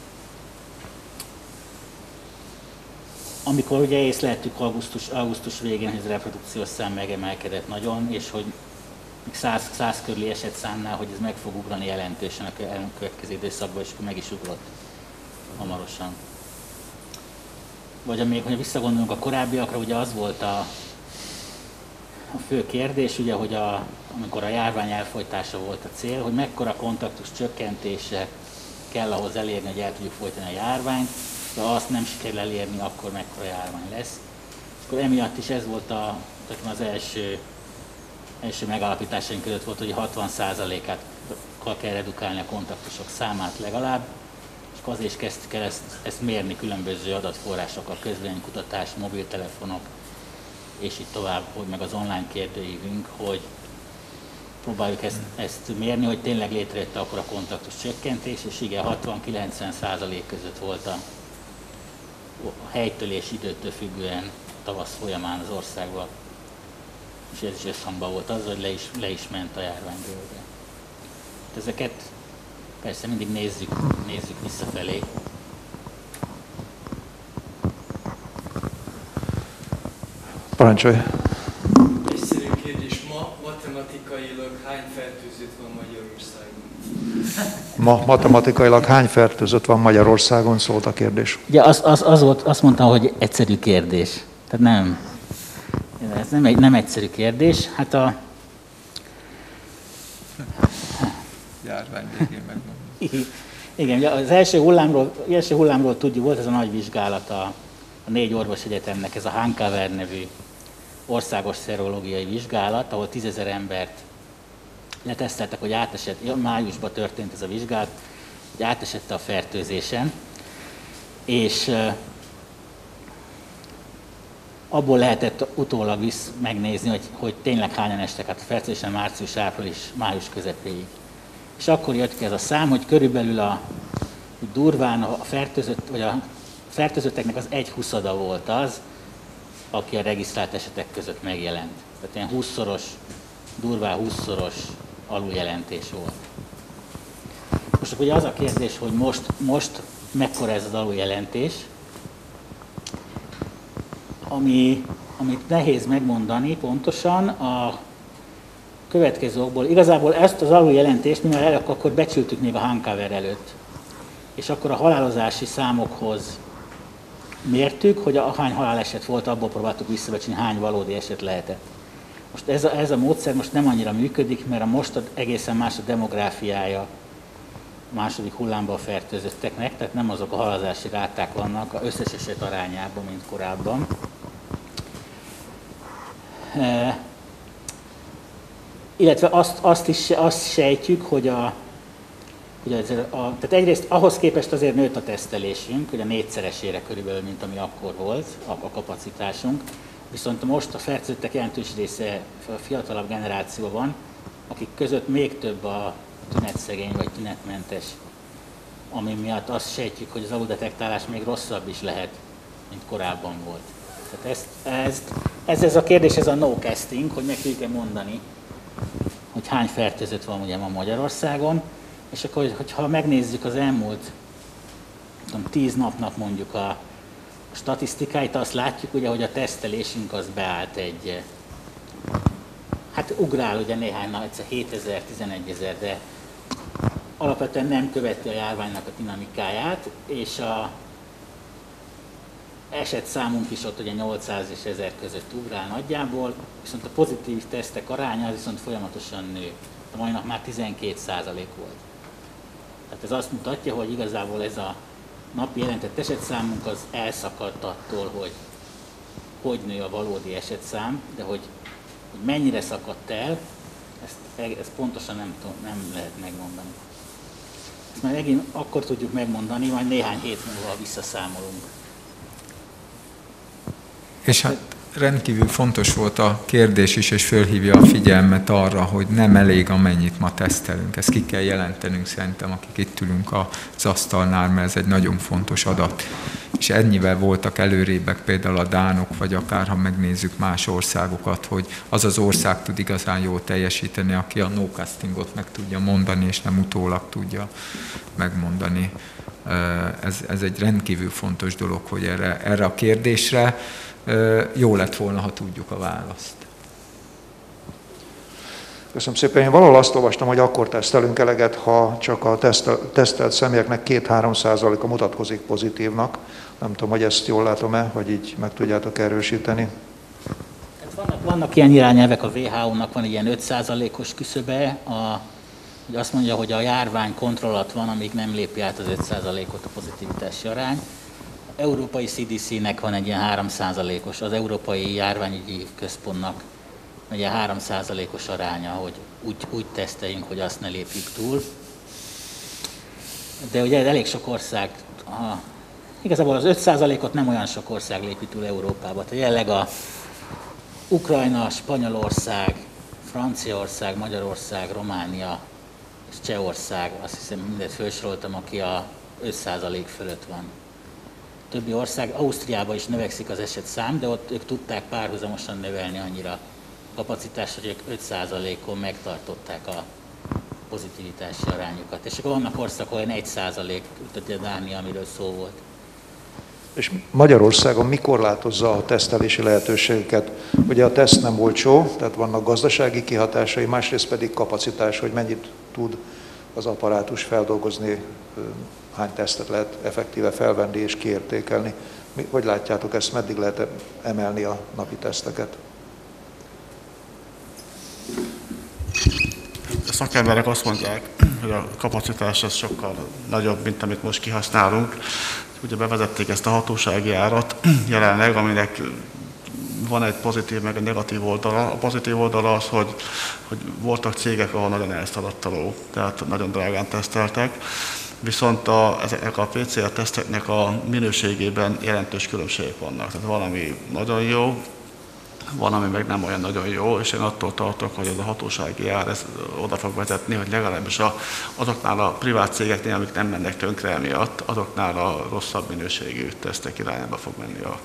amikor ugye észleltük augusztus végén, hogy ez a reprodukciós szám megemelkedett nagyon, és hogy 100 körüli esetszámnál, hogy ez meg fog ugrani jelentősen a következő időszakban, és akkor meg is ugrott hamarosan. Vagy amíg, hogy visszagondolunk a korábbiakra, ugye az volt a fő kérdés, ugye, hogy amikor a járvány elfojtása volt a cél, hogy mekkora kontaktus csökkentése kell ahhoz elérni, hogy el tudjuk folytani a járványt, de ha azt nem sikerül elérni, akkor mekkora járvány lesz. És akkor emiatt is ez volt az első megállapításaink között volt, hogy 60%-kal kell redukálni a kontaktusok számát legalább, és azért is kezdtük el ezt mérni különböző adatforrásokkal, közvéleménykutatás, mobiltelefonok, és így tovább, hogy meg az online kérdőívünk, hogy próbáljuk ezt mérni, hogy tényleg létrejött akkor a kontaktus csökkentés, és igen, 60-90% között volt a helytől és időtől függően tavasz folyamán az országban. És ez is összhangban volt az, hogy le is ment a járványbőrbe. Ezeket persze mindig nézzük visszafelé. Parancsolj! Egyszerű kérdés, ma matematikailag hány fertőzött van Magyarországon? Ma matematikailag hány fertőzött van Magyarországon, szólt a kérdés. Ugye azt mondtam, hogy egyszerű kérdés. Tehát ez nem egyszerű kérdés. Hát Járvány végén megmondom. Igen, az első hullámról tudjuk, volt ez a nagy vizsgálat a 4 orvosegyetemnek, ez a Hancover nevű országos szerológiai vizsgálat, ahol 10 000 embert leteszteltek, hogy átesett, májusban történt ez a vizsgálat, hogy átesett a fertőzésen, és abból lehetett utólag megnézni, hogy tényleg hányan estek át a fertőzésen március, április, május közepéig. És akkor jött ki ez a szám, hogy körülbelül durván a fertőzötteknek az 1/20 volt az, aki a regisztrált esetek között megjelent. Tehát ilyen 20-szoros, durván 20-szoros aluljelentés volt. Most akkor ugye az a kérdés, hogy most mekkora ez az aluljelentés, amit nehéz megmondani pontosan a következő okból. Igazából ezt az aluljelentést, mivel akkor becsültük még a Hancover előtt, és akkor a halálozási számokhoz mértük, hogy ahány haláleset volt, abból próbáltuk visszabecsülni, hány valódi eset lehetett. Most ez a módszer most nem annyira működik, mert most egészen más a demográfiája a második hullámban fertőzötteknek, tehát nem azok a halálozási ráták vannak az összes eset arányában, mint korábban. Illetve azt sejtjük, hogy tehát egyrészt ahhoz képest azért nőtt a tesztelésünk, hogy a 4-szeresére körülbelül, mint ami akkor volt, a kapacitásunk. Viszont most a fertőzöttek jelentős része a fiatalabb generáció van, akik között még több a tünetszegény vagy tünetmentes, ami miatt azt sejtjük, hogy az aluldetektálás még rosszabb is lehet, mint korábban volt. Tehát ez a kérdés, ez a no casting, hogy meg tudjuk-e mondani, hogy hány fertőzött van ugye ma Magyarországon, és akkor, hogyha megnézzük az elmúlt 10 napnak mondjuk a statisztikáit, azt látjuk ugye, hogy a tesztelésünk az beállt hát ugrál ugye néhány nap, egyszer 7000, 11 000, de alapvetően nem követi a járványnak a dinamikáját, és a esetszámunk is ott ugye 800 és 1000 között ugrál nagyjából, viszont a pozitív tesztek aránya az viszont folyamatosan nő. A mai nap már 12% volt. Tehát ez azt mutatja, hogy igazából ez a napi jelentett esetszámunk az elszakadt attól, hogy nő a valódi esetszám, de hogy mennyire szakadt el, ezt pontosan nem lehet megmondani. Ezt már megint akkor tudjuk megmondani, majd néhány hét múlva visszaszámolunk. És rendkívül fontos volt a kérdés is, és fölhívja a figyelmet arra, hogy nem elég, amennyit ma tesztelünk. Ezt ki kell jelentenünk szerintem, akik itt ülünk az asztalnál, mert ez egy nagyon fontos adat. És ennyivel voltak előrébbek például a dánok, vagy akár ha megnézzük más országokat, hogy az az ország tud igazán jól teljesíteni, aki a no-castingot meg tudja mondani, és nem utólag tudja megmondani. Ez egy rendkívül fontos dolog, hogy erre a kérdésre jó lett volna, ha tudjuk a választ. Köszönöm szépen. Én valahol azt olvastam, hogy akkor tesztelünk eleget, ha csak a tesztelt személyeknek 2-3%-a mutatkozik pozitívnak. Nem tudom, hogy ezt jól látom-e, hogy így meg tudjátok erősíteni. Vannak ilyen irányelvek, a WHO-nak van ilyen 5%-os küszöbe, hogy azt mondja, hogy a járvány kontroll alatt van, amíg nem lépi át az 5%-ot a pozitivitási arány. Az Európai CDC-nek van egy ilyen 3%-os, az Európai Járványügyi Központnak egy ilyen 3%-os aránya, hogy úgy teszteljünk, hogy azt ne lépjük túl. De ugye elég sok ország, igazából az 5%-ot nem olyan sok ország lépi túl Európába. Tehát jelenleg a Ukrajna, Spanyolország, Franciaország, Magyarország, Románia és Csehország, azt hiszem mindet felsoroltam, aki a 5% fölött van. Többi ország, Ausztriában is növekszik az esetszám, de ott ők tudták párhuzamosan növelni annyira kapacitást, hogy ők 5%-on megtartották a pozitivitási arányukat. És akkor vannak országok, ahol 1%, tehát Dánia, amiről szó volt. És Magyarországon mi korlátozza a tesztelési lehetőségeket? Ugye a teszt nem olcsó, tehát vannak gazdasági kihatásai, másrészt pedig kapacitás, hogy mennyit tud az apparátus feldolgozni, hány tesztet lehet effektíve felvenni és kiértékelni. Hogy látjátok ezt, meddig lehet emelni a napi teszteket? A szakemberek azt mondják, hogy a kapacitás az sokkal nagyobb, mint amit most kihasználunk. Ugye bevezették ezt a hatósági árat jelenleg, aminek van egy pozitív, meg egy negatív oldala. A pozitív oldala az, hogy voltak cégek, ahol nagyon elszaladt a ló, tehát nagyon drágán teszteltek. Viszont ezek a PCR teszteknek a minőségében jelentős különbségek vannak. Tehát valami nagyon jó, van, ami meg nem olyan nagyon jó, és én attól tartok, hogy ez a hatósági ár ez oda fog vezetni, hogy legalábbis azoknál a privát cégeknél, amik nem mennek tönkre emiatt, azoknál a rosszabb minőségű tesztek irányába fog menni a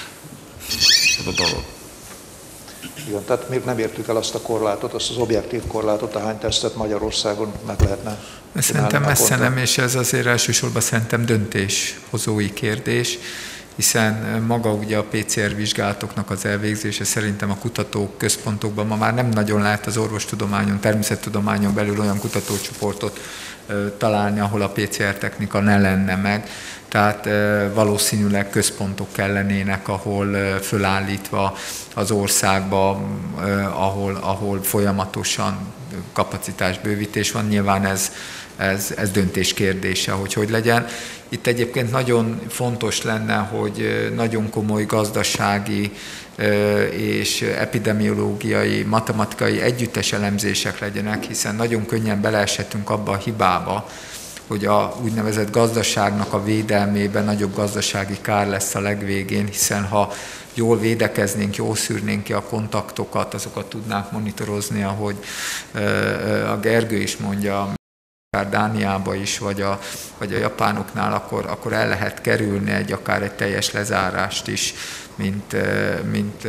dolog. Igen, tehát még nem értük el azt a korlátot, azt az objektív korlátot, a hány tesztet Magyarországon meg lehetne. Szerintem messze nem, és ez azért elsősorban szerintem döntéshozói kérdés, hiszen maga ugye a PCR vizsgálatoknak az elvégzése szerintem a kutatóközpontokban ma már nem nagyon lehet az orvostudományon, természettudományon belül olyan kutatócsoportot találni, ahol a PCR technika ne lenne meg. Tehát valószínűleg központok kellenének, ahol fölállítva az országban, ahol folyamatosan kapacitásbővítés van. Nyilván ez döntés kérdése, hogy legyen. Itt egyébként nagyon fontos lenne, hogy nagyon komoly gazdasági és epidemiológiai, matematikai együttes elemzések legyenek, hiszen nagyon könnyen beleeshetünk abba a hibába, hogy a úgynevezett gazdaságnak a védelmében nagyobb gazdasági kár lesz a legvégén, hiszen ha jól védekeznénk, jól szűrnénk ki a kontaktokat, azokat tudnánk monitorozni, ahogy a Gergő is mondja, akár Dániába is, vagy a japánoknál, akkor el lehet kerülni akár egy teljes lezárást is, mint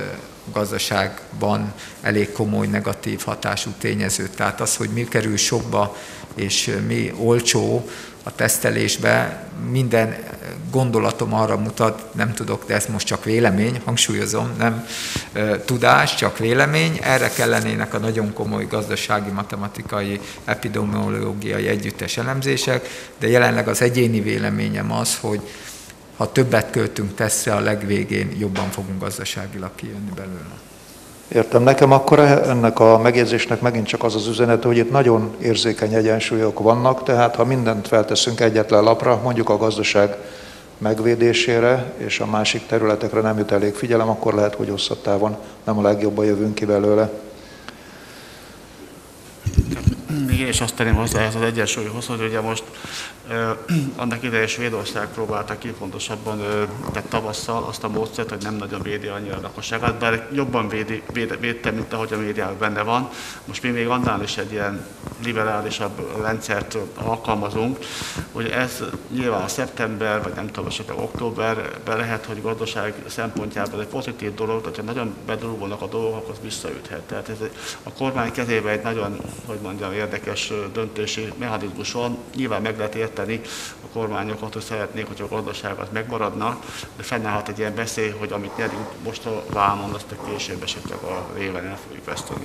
gazdaságban elég komoly negatív hatású tényezőt. Tehát az, hogy mi kerül sokba és mi olcsó a tesztelésbe, minden gondolatom arra mutat, nem tudok, de ez most csak vélemény, hangsúlyozom, nem tudás, csak vélemény, erre kellenének a nagyon komoly gazdasági, matematikai, epidemiológiai együttes elemzések, de jelenleg az egyéni véleményem az, hogy ha többet költünk tesztre, a legvégén jobban fogunk gazdaságilag kijönni belőle. Értem. Nekem akkor ennek a megjegyzésnek megint csak az az üzenet, hogy itt nagyon érzékeny egyensúlyok vannak, tehát ha mindent felteszünk egyetlen lapra, mondjuk a gazdaság megvédésére, és a másik területekre nem jut elég figyelem, akkor lehet, hogy hosszabb távon nem a legjobban jövünk ki belőle. Még én is azt tenném hozzá ez az egyensúlyhoz, hogy ugye most annak idején Svédország próbálta ki pontosabban tehát tavasszal azt a módszert, hogy nem nagyon védi annyira a lakosságát, bár jobban védte, mint ahogy a médiában benne van. Most mi még annál is egy ilyen liberálisabb rendszert alkalmazunk, hogy ez nyilván a szeptember, vagy nem tudom, esetleg októberben lehet, hogy gazdaság szempontjából egy pozitív dolog, hogyha nagyon bedurulnak a dolgok, akkor visszaüthet. Tehát ez a kormány kezében egy nagyon, hogy mondjam, érdekes döntési mechanizmus van. Nyilván meg lehet érteni a kormányokat, hogy szeretnék, hogy a gazdaságot megmaradnak, de fennállhat egy ilyen veszély, hogy amit nyerünk most a vámon, azt a később esetleg a réven el fogjuk veszteni.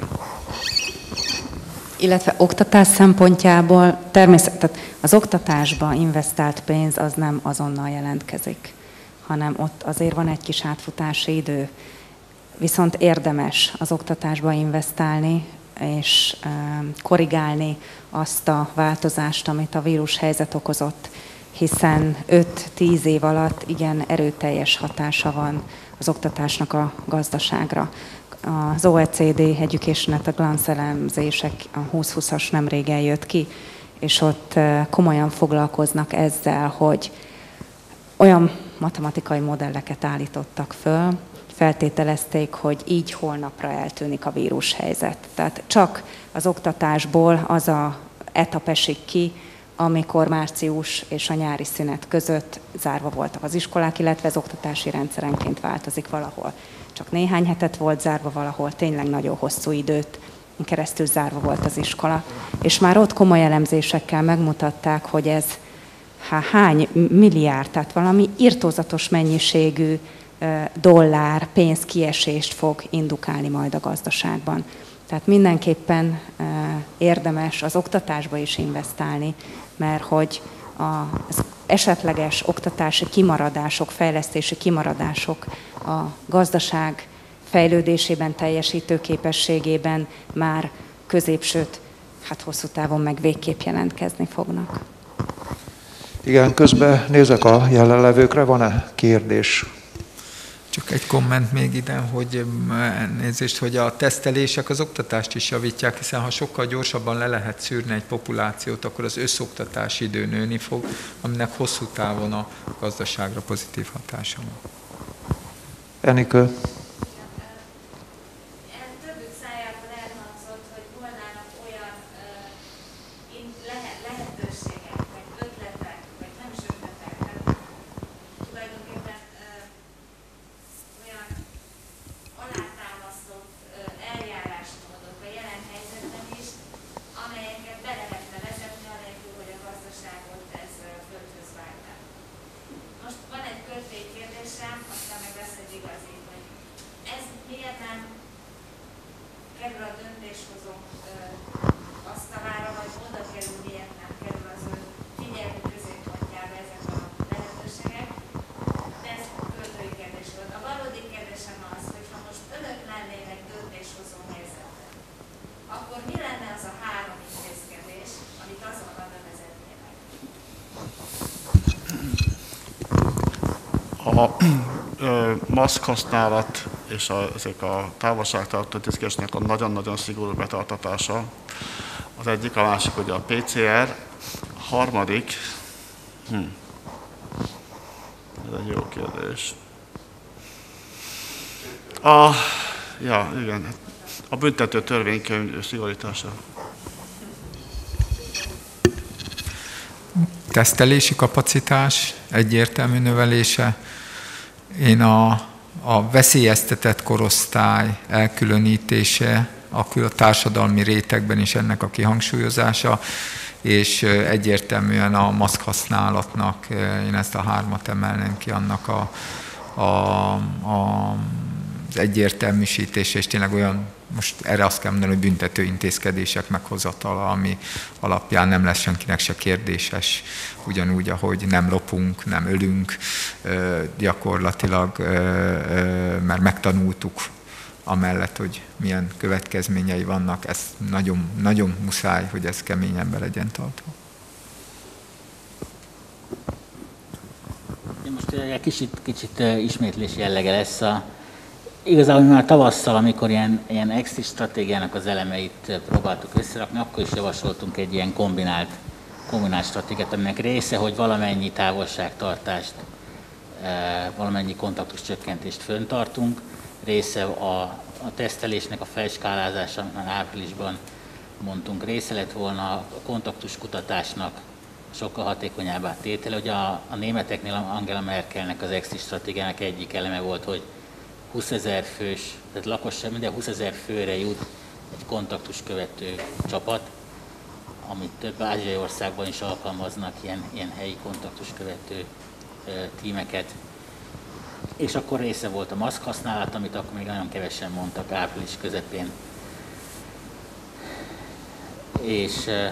Illetve oktatás szempontjából természetesen az oktatásba investált pénz az nem azonnal jelentkezik, hanem ott azért van egy kis átfutási idő. Viszont érdemes az oktatásba investálni, és korrigálni azt a változást, amit a vírushelyzet okozott, hiszen 5-10 év alatt igen erőteljes hatása van az oktatásnak a gazdaságra. Az OECD Education at a Glance elemzések, a 2020-as nemrég eljött ki, és ott komolyan foglalkoznak ezzel, hogy olyan matematikai modelleket állítottak föl, feltételezték, hogy így holnapra eltűnik a vírushelyzet. Tehát csak az oktatásból az a etap esik ki, amikor március és a nyári szünet között zárva voltak az iskolák, illetve az oktatási rendszerenként változik valahol. Csak néhány hetet volt zárva, valahol tényleg nagyon hosszú időt keresztül zárva volt az iskola. És már ott komoly elemzésekkel megmutatták, hogy ez hány milliárd, tehát valami irtózatos mennyiségű dollár pénzkiesést fog indukálni majd a gazdaságban. Tehát mindenképpen érdemes az oktatásba is investálni, mert hogy az esetleges oktatási kimaradások, fejlesztési kimaradások a gazdaság fejlődésében, teljesítő képességében már középsőt, hát hosszú távon meg végképp jelentkezni fognak. Igen, közben nézek a jelenlevőkre, van-e kérdés? Csak egy komment még ide, hogy nézést, hogy a tesztelések az oktatást is javítják, hiszen ha sokkal gyorsabban le lehet szűrni egy populációt, akkor az összoktatási idő nőni fog, aminek hosszú távon a gazdaságra pozitív hatása van. Enikő. A maszk használat és ezek a távolságtartó intézkedésnek a nagyon-nagyon szigorú betartatása. Az egyik, a másik ugye a PCR, a harmadik, ez egy jó kérdés. Igen, a büntető törvénykönyv szigorítása. Tesztelési kapacitás egyértelmű növelése. Én a veszélyeztetett korosztály elkülönítése, a társadalmi rétegben is ennek a kihangsúlyozása, és egyértelműen a maszk használatnak, én ezt a 3-at emelném ki, annak az egyértelműsítése, és tényleg olyan, most erre azt kell mondani, hogy büntető intézkedések meghozatala, ami alapján nem lesz senkinek se kérdéses, ugyanúgy, ahogy nem lopunk, nem ölünk, gyakorlatilag, mert megtanultuk amellett, hogy milyen következményei vannak, ez nagyon, nagyon muszáj, hogy ez keményen be legyen tartva. Most egy kicsit ismétlés jellege lesz. Igazából már tavasszal, amikor ilyen exit stratégiának az elemeit próbáltuk összerakni, akkor is javasoltunk egy ilyen kombinált stratégiát, aminek része, hogy valamennyi távolságtartást, valamennyi kontaktus csökkentést föntartunk, része a tesztelésnek a felskálázása, amit már áprilisban mondtunk, része lett volna a kontaktuskutatásnak sokkal hatékonyabbá tétele. Ugye a németeknél Angela Merkelnek az exit stratégiának egyik eleme volt, hogy 20 000 fős, tehát lakosság minden 20 000 főre jut egy kontaktus követő csapat, amit több ázsiai országban is alkalmaznak, ilyen helyi kontaktus követő tímeket. És akkor része volt a maszk használat, amit akkor még nagyon kevesen mondtak április közepén. És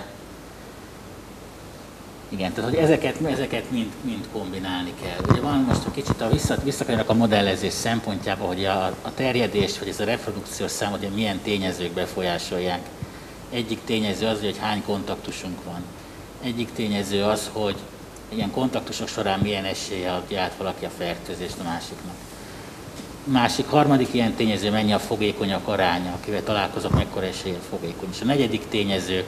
igen, tehát hogy ezeket mind kombinálni kell. Ugye van most egy kicsit visszakanyarodok a modellezés szempontjába, hogy a terjedés, vagy ez a reprodukciós szám, hogy milyen tényezők befolyásolják. Egyik tényező az, hogy hány kontaktusunk van. Egyik tényező az, hogy ilyen kontaktusok során milyen esélye adja át valaki a fertőzést a másiknak. Harmadik ilyen tényező, mennyi a fogékonyak aránya, akivel találkozok, mekkora esélye fogékony. És a negyedik tényező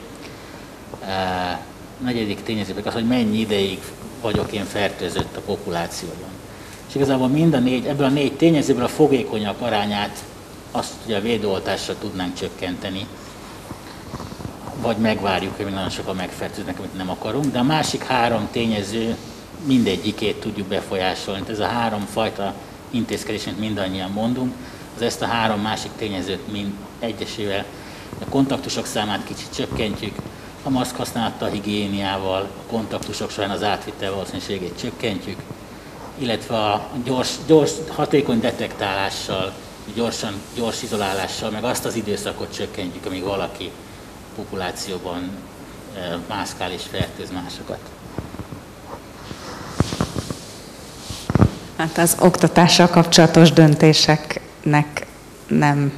pedig az, hogy mennyi ideig vagyok én fertőzött a populációban. És igazából ebből a négy tényezőből a fogékonyak arányát azt ugye a védőoltással tudnánk csökkenteni, vagy megvárjuk, hogy nagyon sokan megfertőznek, amit nem akarunk, de a másik három tényező mindegyikét tudjuk befolyásolni. Ez a három fajta intézkedés, amit mindannyian mondunk, az ezt a három másik tényezőt mind egyesével a kontaktusok számát kicsit csökkentjük, a maszk használattal, higiéniával, a kontaktusok során az átvitel valószínűségét csökkentjük, illetve a gyors hatékony detektálással, gyors izolálással, meg azt az időszakot csökkentjük, amíg valaki populációban mászkál és fertőz másokat. Hát az oktatással kapcsolatos döntéseknek nem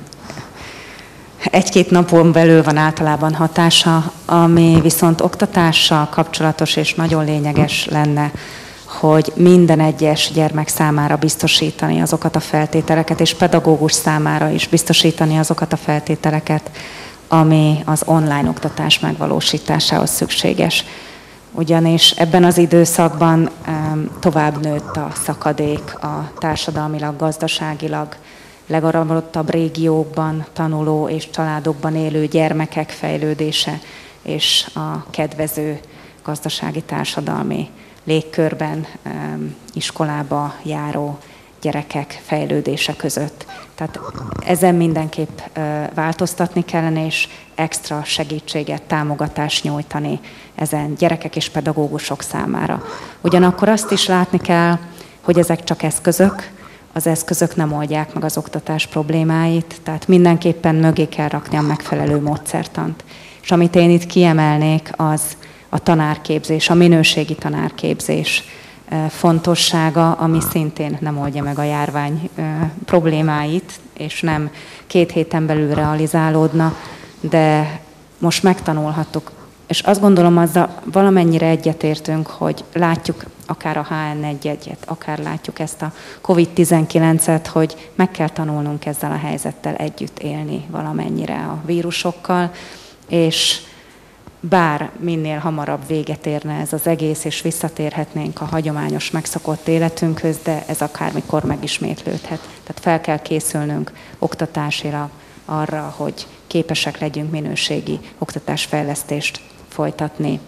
egy-két napon belül van általában hatása, ami viszont oktatással kapcsolatos és nagyon lényeges lenne, hogy minden egyes gyermek számára biztosítani azokat a feltételeket, és pedagógus számára is biztosítani azokat a feltételeket, ami az online oktatás megvalósításához szükséges. Ugyanis ebben az időszakban tovább nőtt a szakadék a társadalmilag, gazdaságilag legaradottabb régiókban tanuló és családokban élő gyermekek fejlődése és a kedvező gazdasági társadalmi légkörben iskolába járó gyerekek fejlődése között. Tehát ezen mindenképp változtatni kellene, és extra segítséget, támogatást nyújtani ezen gyerekek és pedagógusok számára. Ugyanakkor azt is látni kell, hogy ezek csak eszközök, az eszközök nem oldják meg az oktatás problémáit, tehát mindenképpen mögé kell rakni a megfelelő módszertant. És amit én itt kiemelnék, az a tanárképzés, a minőségi tanárképzés fontossága, ami szintén nem oldja meg a járvány problémáit, és nem 2 héten belül realizálódna, de most megtanulhattuk. És azt gondolom, azzal valamennyire egyetértünk, hogy látjuk akár a HN1-et, akár látjuk ezt a COVID-19-et, hogy meg kell tanulnunk ezzel a helyzettel együtt élni valamennyire a vírusokkal, és bár minél hamarabb véget érne ez az egész, és visszatérhetnénk a hagyományos megszokott életünkhöz, de ez akármikor megismétlődhet. Tehát fel kell készülnünk oktatásilag arra, hogy képesek legyünk minőségi oktatásfejlesztést folytatni,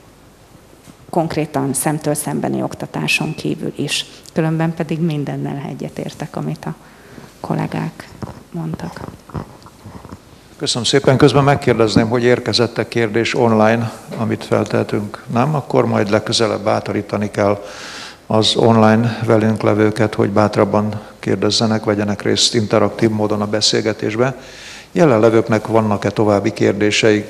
konkrétan szemtől szembeni oktatáson kívül is. Különben pedig mindennel egyetértek, amit a kollégák mondtak. Köszönöm szépen. Közben megkérdezném, hogy érkezett-e kérdés online, amit feltehetünk. Nem? Akkor majd legközelebb bátorítani kell az online velünk levőket, hogy bátrabban kérdezzenek, vegyenek részt interaktív módon a beszélgetésbe. Jelenlevőknek vannak-e további kérdéseik?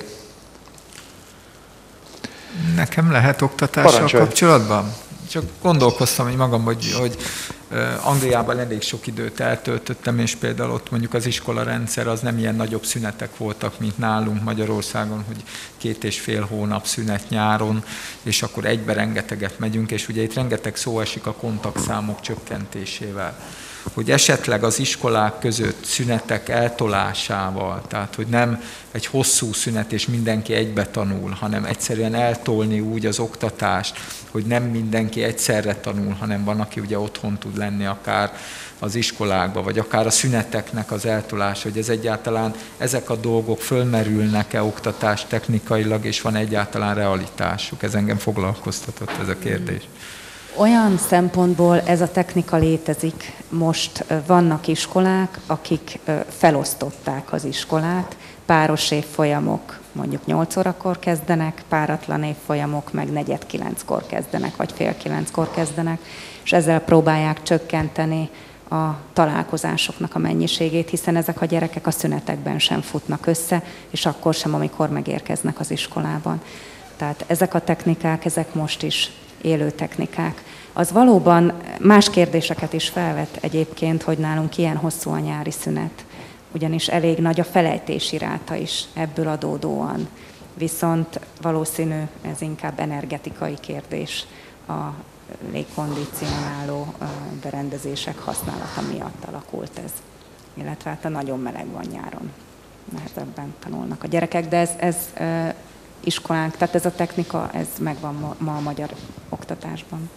Nekem lehet oktatással kapcsolatban? Csak gondolkoztam hogy magam, hogy Angliában elég sok időt eltöltöttem, és például ott mondjuk az iskolarendszer az nem ilyen nagyobb szünetek voltak, mint nálunk Magyarországon, hogy 2,5 hónap szünet nyáron, és akkor egybe rengeteget megyünk, és ugye itt rengeteg szó esik a kontaktszámok csökkentésével. hogy esetleg az iskolák között szünetek eltolásával, tehát hogy nem egy hosszú szünet és mindenki egybe tanul, hanem egyszerűen eltolni úgy az oktatást, hogy nem mindenki egyszerre tanul, hanem van, aki ugye otthon tud lenni akár az iskolákba, vagy akár a szüneteknek az eltolása, hogy ez egyáltalán ezek a dolgok fölmerülnek-e oktatás technikailag, és van egyáltalán realitásuk. Ez engem foglalkoztatott, ez a kérdés. Olyan szempontból ez a technika létezik. Most vannak iskolák, akik felosztották az iskolát, páros évfolyamok mondjuk 8 órakor kezdenek, páratlan évfolyamok meg 8:45-kor kezdenek, vagy 8:30-kor kezdenek, és ezzel próbálják csökkenteni a találkozásoknak a mennyiségét, hiszen ezek a gyerekek a szünetekben sem futnak össze, és akkor sem, amikor megérkeznek az iskolában. Tehát ezek a technikák, ezek most is élő technikák. Az valóban más kérdéseket is felvet egyébként, hogy nálunk ilyen hosszú a nyári szünet, ugyanis elég nagy a felejtési ráta is ebből adódóan. Viszont valószínű ez inkább energetikai kérdés, a légkondicionáló berendezések használata miatt alakult ez. Illetve hát a nagyon meleg van nyáron, nehezebben tanulnak a gyerekek, de ez iskolánk, tehát ez a technika, ez megvan ma a magyar oktatásban.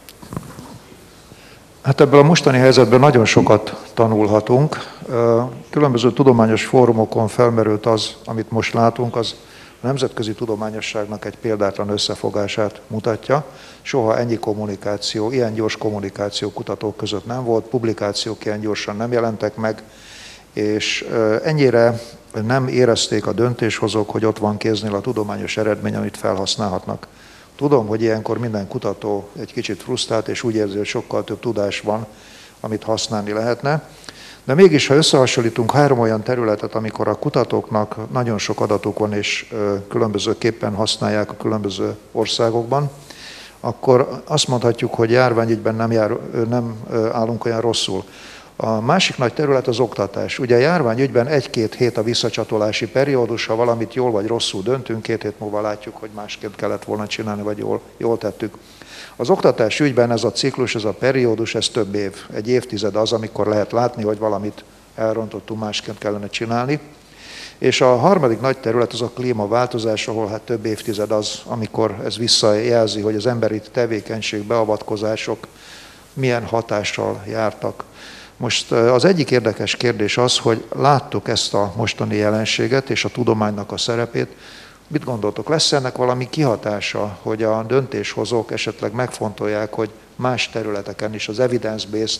Hát ebből a mostani helyzetben nagyon sokat tanulhatunk. Különböző tudományos fórumokon felmerült az, amit most látunk, az a nemzetközi tudományosságnak egy példátlan összefogását mutatja. Soha ennyi kommunikáció, ilyen gyors kommunikáció kutatók között nem volt, publikációk ilyen gyorsan nem jelentek meg, és ennyire nem érezték a döntéshozók, hogy ott van kéznél a tudományos eredmény, amit felhasználhatnak. Tudom, hogy ilyenkor minden kutató egy kicsit frusztrált, és úgy érzi, hogy sokkal több tudás van, amit használni lehetne. De mégis, ha összehasonlítunk 3 olyan területet, amikor a kutatóknak nagyon sok adatuk van, és különbözőképpen használják a különböző országokban, akkor azt mondhatjuk, hogy járványügyben nem állunk olyan rosszul. A másik nagy terület az oktatás. Ugye a járványügyben 1-2 hét a visszacsatolási periódus, ha valamit jól vagy rosszul döntünk, 2 hét múlva látjuk, hogy másképp kellett volna csinálni, vagy jól tettük. Az oktatás ügyben ez a ciklus, ez a periódus, ez több év. Egy évtized az, amikor lehet látni, hogy valamit elrontottunk, másként kellene csinálni. És a harmadik nagy terület az a klímaváltozás, ahol hát több évtized az, amikor ez visszajelzi, hogy az emberi tevékenység, beavatkozások milyen hatással jártak. Most az egyik érdekes kérdés az, hogy láttuk ezt a mostani jelenséget és a tudománynak a szerepét. Mit gondoltok, lesz ennek valami kihatása, hogy a döntéshozók esetleg megfontolják, hogy más területeken is az evidence-based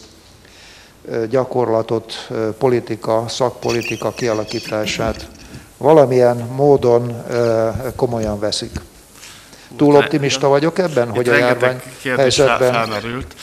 gyakorlatot, politika, szakpolitika kialakítását valamilyen módon komolyan veszik? Túl optimista vagyok ebben, hogy a járvány helyzetben... Felmerült.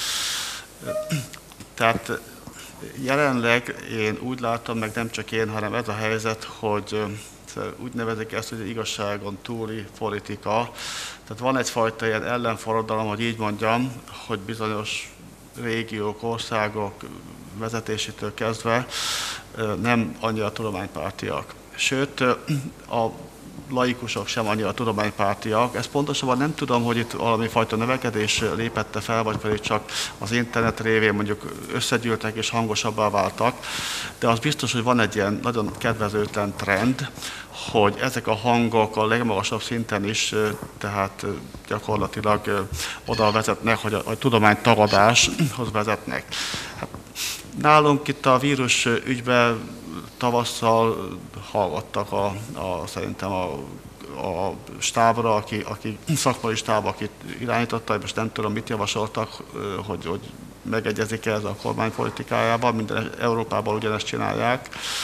Tehát jelenleg én úgy látom, meg nem csak én, hanem ez a helyzet, hogy úgy nevezik ezt, hogy igazságon túli politika. Tehát van egyfajta ilyen ellenforradalom, hogy így mondjam, hogy bizonyos régiók, országok vezetésétől kezdve nem annyira tudománypártiak. Sőt, a laikusok sem annyira tudománypártiak. Ezt pontosabban nem tudom, hogy itt valami fajta növekedés lépette fel, vagy pedig csak az internet révén mondjuk összegyűltek és hangosabbá váltak, de az biztos, hogy van egy ilyen nagyon kedvezőtlen trend, hogy ezek a hangok a legmagasabb szinten is, tehát gyakorlatilag oda vezetnek, hogy a tudománytagadáshoz vezetnek. Hát, nálunk itt a vírus ügyben tavasszal hallgattak szerintem a stábra, aki szakmai stáb, akit irányította, most nem tudom, mit javasoltak, hogy megegyezik ez a kormány politikájában, minden Európában ugyanezt csinálják.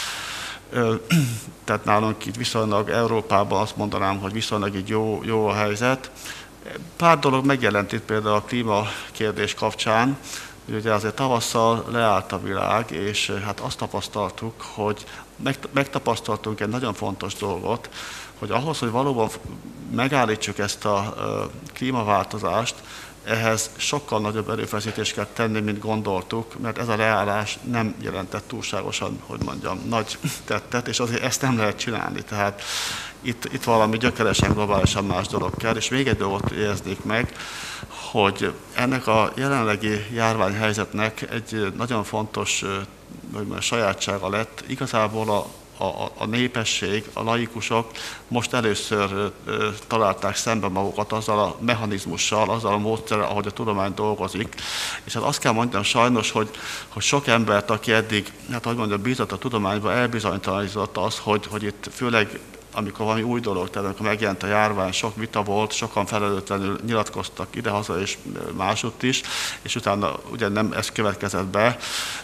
Tehát nálunk itt viszonylag Európában azt mondanám, hogy viszonylag így jó a helyzet. Pár dolog megjelent itt például a klímakérdés kapcsán, ugye azért tavasszal leállt a világ, és hát azt tapasztaltuk, hogy megtapasztaltunk egy nagyon fontos dolgot, hogy ahhoz, hogy valóban megállítsuk ezt a klímaváltozást, ehhez sokkal nagyobb erőfeszítést kell tenni, mint gondoltuk, mert ez a leállás nem jelentett túlságosan, hogy mondjam, nagy tettet, és azért ezt nem lehet csinálni. Tehát itt valami gyökeresen, globálisan más dolog kell, és még egy dolgot érznék meg, hogy ennek a jelenlegi járványhelyzetnek egy nagyon fontos sajátsága lett. Igazából a népesség, a laikusok most először találták szembe magukat azzal a mechanizmussal, azzal a módszerrel, ahogy a tudomány dolgozik. És hát azt kell mondjam sajnos, hogy sok embert, aki eddig, hát hogy mondjam, bízott a tudományba, elbizonytalanított az, hogy itt főleg amikor valami új dolog, tehát amikor megjelent a járvány, sok vita volt, sokan felelőtlenül nyilatkoztak idehaza és másutt is, és utána ugye nem ez következett be,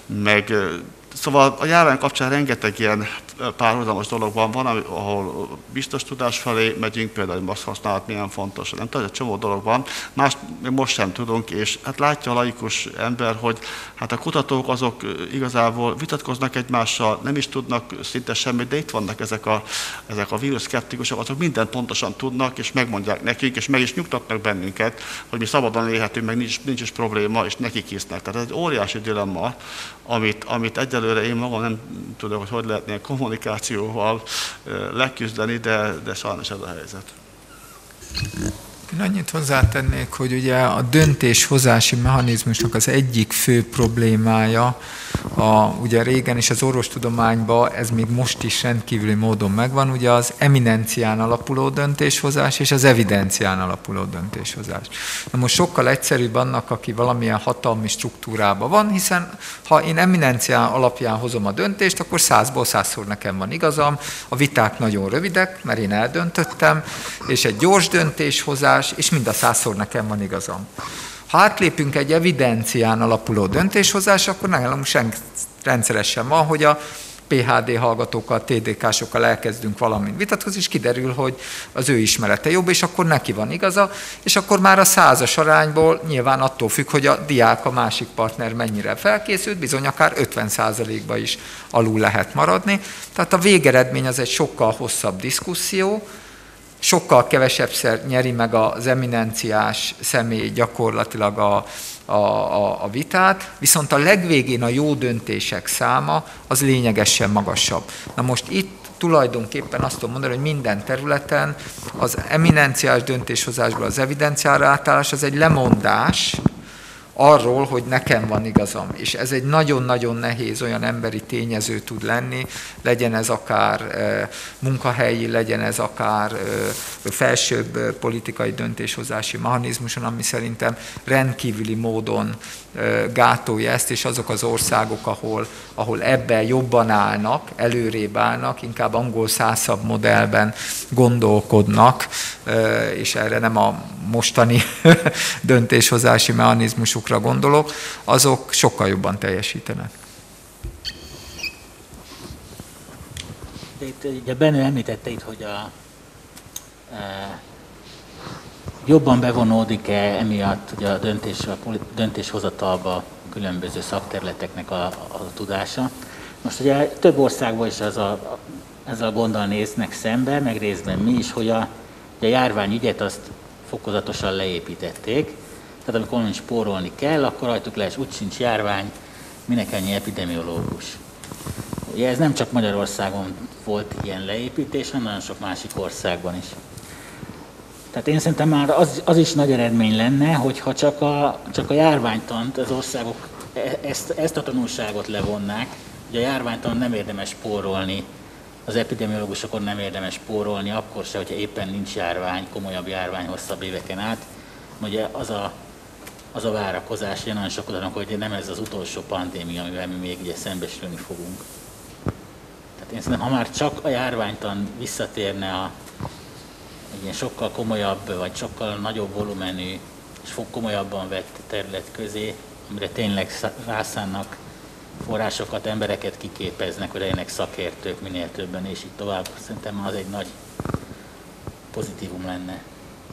szóval a járvány kapcsán rengeteg ilyen párhuzamos dolog van, ahol biztos tudás felé megyünk, például a maszk használat milyen fontos, nem tudom, egy csomó dolog van, más most sem tudunk, és hát látja a laikus ember, hogy hát a kutatók azok igazából vitatkoznak egymással, nem is tudnak szinte semmit, de itt vannak ezek a vírusszkeptikusok, azok mindent pontosan tudnak, és megmondják nekünk, és meg is nyugtatnak bennünket, hogy mi szabadon élhetünk, meg nincs is probléma, és nekik hisznek. Tehát ez egy óriási dilemma, amit egyelőre én magam nem tudom, hogy lehetne kommunikációval leküzdeni, de sajnos ez a helyzet. Én annyit hozzátennék, hogy ugye a döntéshozási mechanizmusnak az egyik fő problémája, ugye régen is az orvostudományban ez még most is rendkívüli módon megvan, ugye az eminencián alapuló döntéshozás és az evidencián alapuló döntéshozás. Na most sokkal egyszerűbb annak, aki valamilyen hatalmi struktúrában van, hiszen ha én eminencián alapján hozom a döntést, akkor 100-ból 100-szor nekem van igazam, a viták nagyon rövidek, mert én eldöntöttem, és egy gyors döntéshozás, és mind a 100-szor nekem van igazam. Ha átlépünk egy evidencián alapuló döntéshozás, akkor nálunk rendszeresen van, hogy a PhD hallgatókkal, TDK-sokkal elkezdünk valamint vitatkozni, és kiderül, hogy az ő ismerete jobb, és akkor neki van igaza, és akkor már a 100-as arányból nyilván attól függ, hogy a diák, a másik partner mennyire felkészült, bizony akár 50%-ba is alul lehet maradni. Tehát a végeredmény az egy sokkal hosszabb diszkuszió, sokkal kevesebbszer nyeri meg az eminenciás személy gyakorlatilag a vitát, viszont a legvégén a jó döntések száma az lényegesen magasabb. Na most itt tulajdonképpen azt tudom mondani, hogy minden területen az eminenciás döntéshozásból az evidenciára átállás az egy lemondás arról, hogy nekem van igazam. És ez egy nagyon-nagyon nehéz olyan emberi tényező tud lenni, legyen ez akár munkahelyi, legyen ez akár felsőbb politikai döntéshozási mechanizmuson, ami szerintem rendkívüli módon gátolja ezt, és azok az országok, ahol ebben jobban állnak, előrébb állnak, inkább angol szászabb modellben gondolkodnak, és erre nem a mostani döntéshozási mechanizmusukra gondolok, azok sokkal jobban teljesítenek. Ugye Benő említette itt, hogy jobban bevonódik-e emiatt ugye a döntéshozatalba különböző szakterületeknek a tudása. Most ugye több országban is ezzel a gonddal néznek szembe, meg részben mi is, hogy a járványügyet azt fokozatosan leépítették. Tehát amikor onnan spórolni kell, akkor rajtuk le, és úgy sincs járvány, minek ennyi epidemiológus. Ugye ez nem csak Magyarországon volt ilyen leépítés, hanem nagyon sok másik országban is. Tehát én szerintem már az is nagy eredmény lenne, hogyha csak a járványtant az országok ezt a tanulságot levonnák, hogy a járványtant nem érdemes spórolni, az epidemiológusokon nem érdemes spórolni, akkor se, hogyha éppen nincs járvány, komolyabb járvány hosszabb éveken át. Ugye az a várakozás, hogy nagyon sokan, hogy nem ez az utolsó pandémia, amivel mi még ugye szembesülni fogunk. Tehát én szerintem, ha már csak a járványtan visszatérne egy ilyen sokkal komolyabb, vagy sokkal nagyobb volumenű, és komolyabban vett terület közé, amire tényleg rászánnak forrásokat, embereket kiképeznek, hogy legyenek szakértők minél többen, és így tovább. Szerintem az egy nagy pozitívum lenne.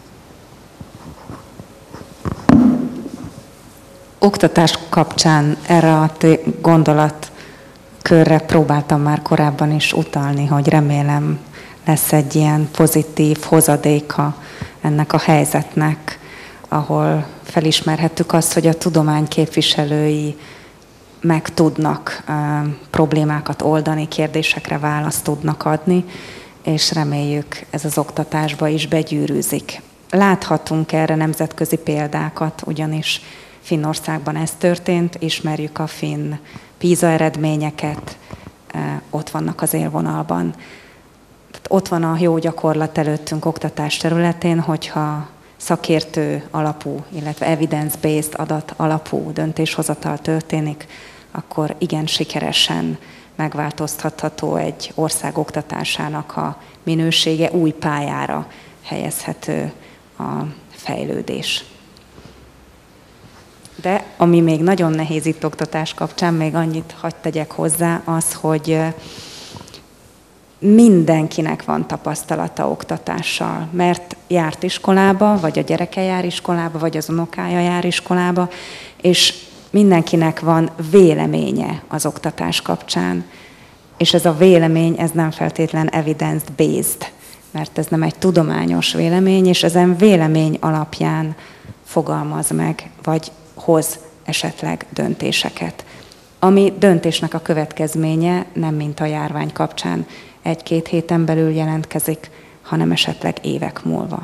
Oktatás kapcsán erre a gondolatkörre próbáltam már korábban is utalni, hogy remélem lesz egy ilyen pozitív hozadéka ennek a helyzetnek ahol felismerhettük azt, hogy a tudomány képviselői meg tudnak problémákat oldani, kérdésekre választ tudnak adni, és reméljük ez az oktatásba is begyűrűzik. Láthatunk erre nemzetközi példákat, ugyanis Finnországban ez történt, ismerjük a finn PISA eredményeket, ott vannak az élvonalban. Tehát ott van a jó gyakorlat előttünk oktatás területén, hogyha szakértő alapú, illetve evidence-based adat alapú döntéshozatal történik, akkor igen sikeresen megváltoztatható egy ország oktatásának a minősége, új pályára helyezhető a fejlődés. De ami még nagyon nehéz itt oktatás kapcsán, még annyit hadd tegyek hozzá, az, hogy mindenkinek van tapasztalata oktatással, mert járt iskolába, vagy a gyereke jár iskolába, vagy az unokája jár iskolába, és mindenkinek van véleménye az oktatás kapcsán. És ez a vélemény, ez nem feltétlen evidence-based, mert ez nem egy tudományos vélemény, és ezen vélemény alapján fogalmaz meg, vagy hoz esetleg döntéseket. Ami döntésnek a következménye nem mint a járvány kapcsán 1-2 héten belül jelentkezik, hanem esetleg évek múlva.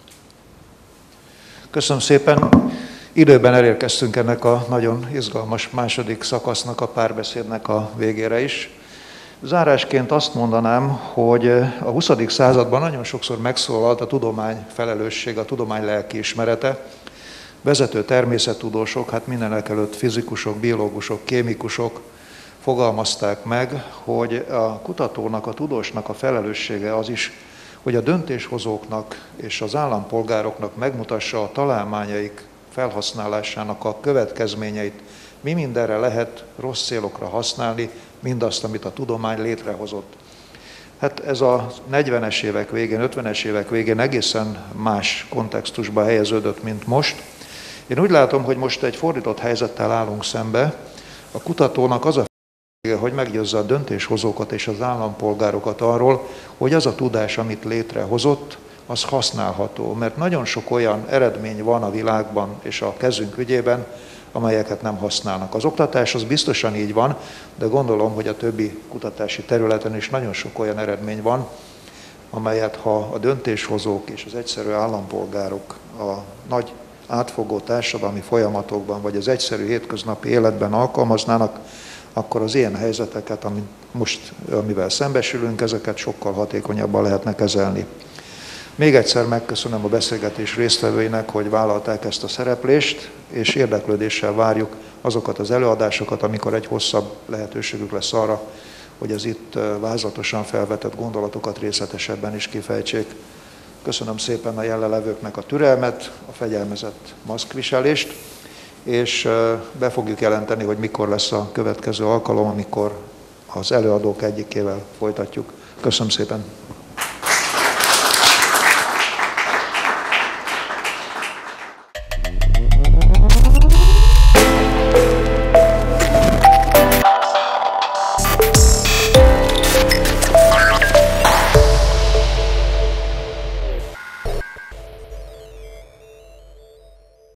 Köszönöm szépen. Időben elérkeztünk ennek a nagyon izgalmas második szakasznak, a párbeszédnek a végére is. Zárásként azt mondanám, hogy a 20. században nagyon sokszor megszólalt a tudomány felelősség, a tudomány lelkiismerete. Vezető természettudósok, hát mindenekelőtt fizikusok, biológusok, kémikusok fogalmazták meg, hogy a kutatónak, a tudósnak a felelőssége az is, hogy a döntéshozóknak és az állampolgároknak megmutassa a találmányaik felhasználásának a következményeit. Mi mindenre lehet rossz célokra használni mindazt, amit a tudomány létrehozott. Hát ez a 40-es évek végén, 50-es évek végén egészen más kontextusba helyeződött, mint most. Én úgy látom, hogy most egy fordított helyzettel állunk szembe. A kutatónak az a felelőssége, hogy meggyőzze a döntéshozókat és az állampolgárokat arról, hogy az a tudás, amit létrehozott, az használható. Mert nagyon sok olyan eredmény van a világban és a kezünk ügyében, amelyeket nem használnak. Az oktatás az biztosan így van, de gondolom, hogy a többi kutatási területen is nagyon sok olyan eredmény van, amelyet ha a döntéshozók és az egyszerű állampolgárok a nagy átfogó társadalmi folyamatokban, vagy az egyszerű hétköznapi életben alkalmaznának, akkor az ilyen helyzeteket, amivel szembesülünk, ezeket sokkal hatékonyabban lehetne kezelni. Még egyszer megköszönöm a beszélgetés résztvevőinek, hogy vállalták ezt a szereplést, és érdeklődéssel várjuk azokat az előadásokat, amikor egy hosszabb lehetőségük lesz arra, hogy az itt vázlatosan felvetett gondolatokat részletesebben is kifejtsék. Köszönöm szépen a jelenlevőknek a türelmet, a fegyelmezett maszkviselést, és be fogjuk jelenteni, hogy mikor lesz a következő alkalom, amikor az előadók egyikével folytatjuk. Köszönöm szépen!